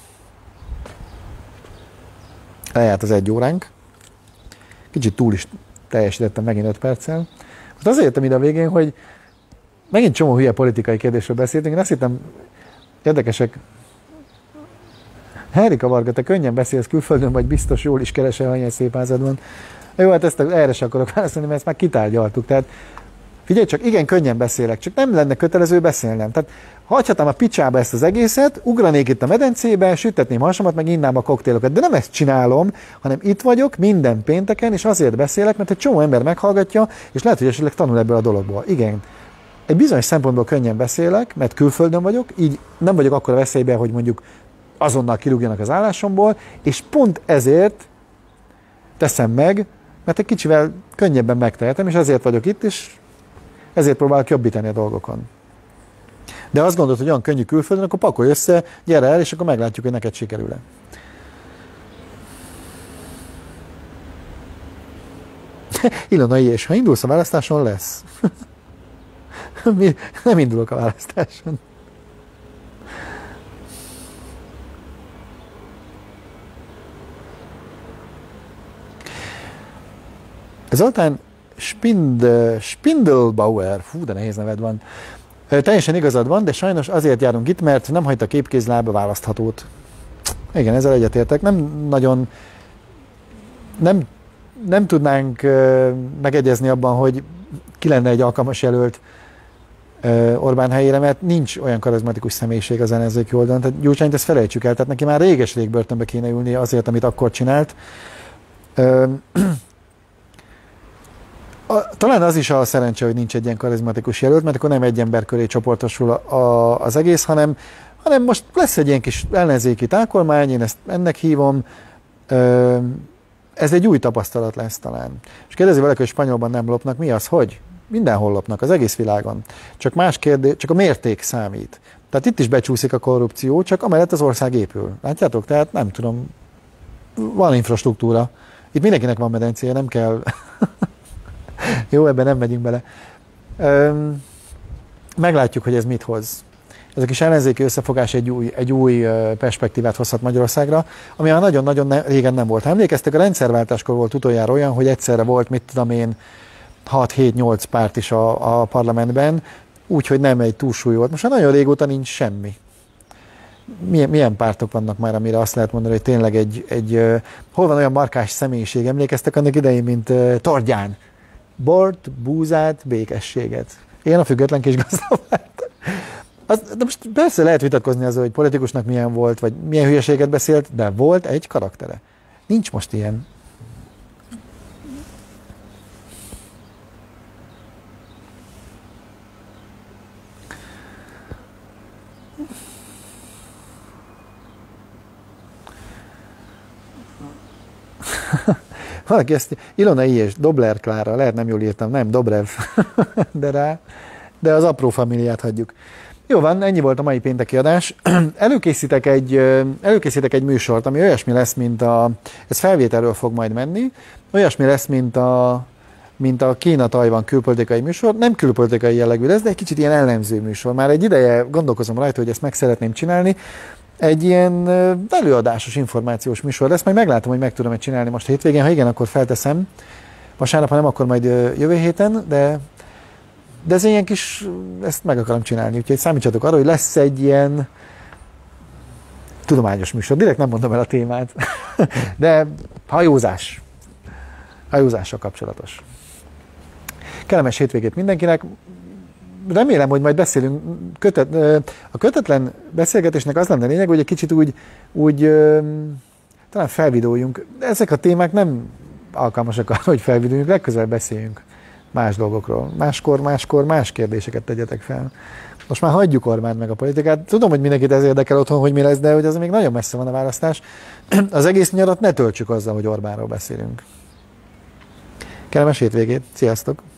Eljárt az 1 óránk. Kicsit túl is teljesítettem megint 5 perccel. Most azért jöttem ide a végén, hogy megint csomó hülye politikai kérdésről beszéltünk. Én azt hittem, érdekesek. Henrika Varga, te könnyen beszélsz külföldön, vagy biztos jól is keresel, ha ilyen szép házad van. Jó, hát erre sem akarok válaszolni, mert ezt már kitárgyaltuk. Tehát figyelj csak, igen, könnyen beszélek, csak nem lenne kötelező beszélnem. Tehát hagyhatnám a picsába ezt az egészet, ugranék itt a medencébe, sütetném hasamat, meg innám a koktélokat. De nem ezt csinálom, hanem itt vagyok minden pénteken, és azért beszélek, mert egy csomó ember meghallgatja, és lehet, hogy esetleg tanul ebből a dologból. Igen. Egy bizonyos szempontból könnyen beszélek, mert külföldön vagyok, így nem vagyok akkora veszélyben, hogy mondjuk azonnal kirúgjanak az állásomból, és pont ezért teszem meg, mert egy kicsivel könnyebben megtehetem, és ezért vagyok itt, és ezért próbálok jobbítani a dolgokon. De azt gondolod, hogy olyan könnyű külföldön, akkor pakolj össze, gyere el, és akkor meglátjuk, hogy neked sikerül-e. Ilona és ha indulsz a választáson, lesz. Nem indulok a választáson. Zoltán Spindelbauer, fú, de nehéz neved van. Teljesen igazad van, de sajnos azért járunk itt, mert nem hagyta képkézlába választhatót. Igen, ezzel egyetértek. Nem tudnánk megegyezni abban, hogy ki lenne egy alkalmas jelölt Orbán helyére, mert nincs olyan karizmatikus személyiség az ellenzéki oldalon. Tehát Gyurcsányt ezt felejtsük el, tehát neki már réges-rég börtönbe kéne ülni azért, amit akkor csinált. Talán az is a szerencse, hogy nincs egy ilyen karizmatikus jelölt, mert akkor nem egy ember köré csoportosul az egész, hanem most lesz egy ilyen kis ellenzéki tákolmány, én ezt ennek hívom, ez egy új tapasztalat lesz talán. És kérdezi valaki, hogy spanyolban nem lopnak, mi az, hogy? Mindenhol lopnak, az egész világon. Csak más kérdés, csak a mérték számít. Tehát itt is becsúszik a korrupció, csak amellett az ország épül. Látjátok? Tehát nem tudom, van infrastruktúra. Itt mindenkinek van medencéje, nem kell... Jó, ebben nem megyünk bele. Meglátjuk, hogy ez mit hoz. Ez a kis ellenzéki összefogás egy új perspektívát hozhat Magyarországra, ami már nagyon-nagyon régen nem volt. Ha emlékeztek, a rendszerváltáskor volt utoljára olyan, hogy egyszerre volt, mit tudom én, 6-7-8 párt is a parlamentben, úgyhogy nem egy túlsúly volt. Most már nagyon régóta nincs semmi. Milyen pártok vannak már, amire azt lehet mondani, hogy tényleg hol van olyan markás személyiség, emlékeztek annak idején, mint Tordján? Bort, búzát, békességet. Én a független kis gazdapárt. De most persze lehet vitatkozni azzal, hogy politikusnak milyen volt, vagy milyen hülyeséget beszélt, de volt egy karaktere. Nincs most ilyen. Valaki ezt, Ilona I. és Dobler Klára, lehet nem jól írtam, nem, Dobrev, de az apró familiát hagyjuk. Jó van, ennyi volt a mai pénteki adás. Előkészítek egy műsort, ami olyasmi lesz, ez felvételről fog majd menni, olyasmi lesz, mint a Kína-Tajvan külpolitikai műsor, nem külpolitikai jellegű lesz, de egy kicsit ilyen ellenző műsor. Már egy ideje gondolkozom rajta, hogy ezt meg szeretném csinálni. Egy ilyen előadásos, információs műsor lesz, majd meglátom, hogy meg tudom-e csinálni most hétvégén. Ha igen, akkor felteszem. Vasárnap, ha nem, akkor majd jövő héten, de ez ilyen kis, ezt meg akarom csinálni. Úgyhogy számítsatok arra, hogy lesz egy ilyen tudományos műsor. Direkt nem mondom el a témát, de hajózással kapcsolatos. Kellemes hétvégét mindenkinek. Remélem, hogy majd beszélünk. A kötetlen beszélgetésnek az lenne lényeg, hogy egy kicsit úgy talán felvideóljunk. Ezek a témák nem alkalmasak arra, hogy felvideóljunk, legközelebb beszéljünk más dolgokról. Máskor más kérdéseket tegyetek fel. Most már hagyjuk Orbánt meg a politikát. Tudom, hogy mindenkit ez érdekel otthon, hogy mi lesz, de hogy az még nagyon messze van a választás. Az egész nyarat ne töltsük azzal, hogy Orbánról beszélünk. Kellemes hétvégét. Sziasztok!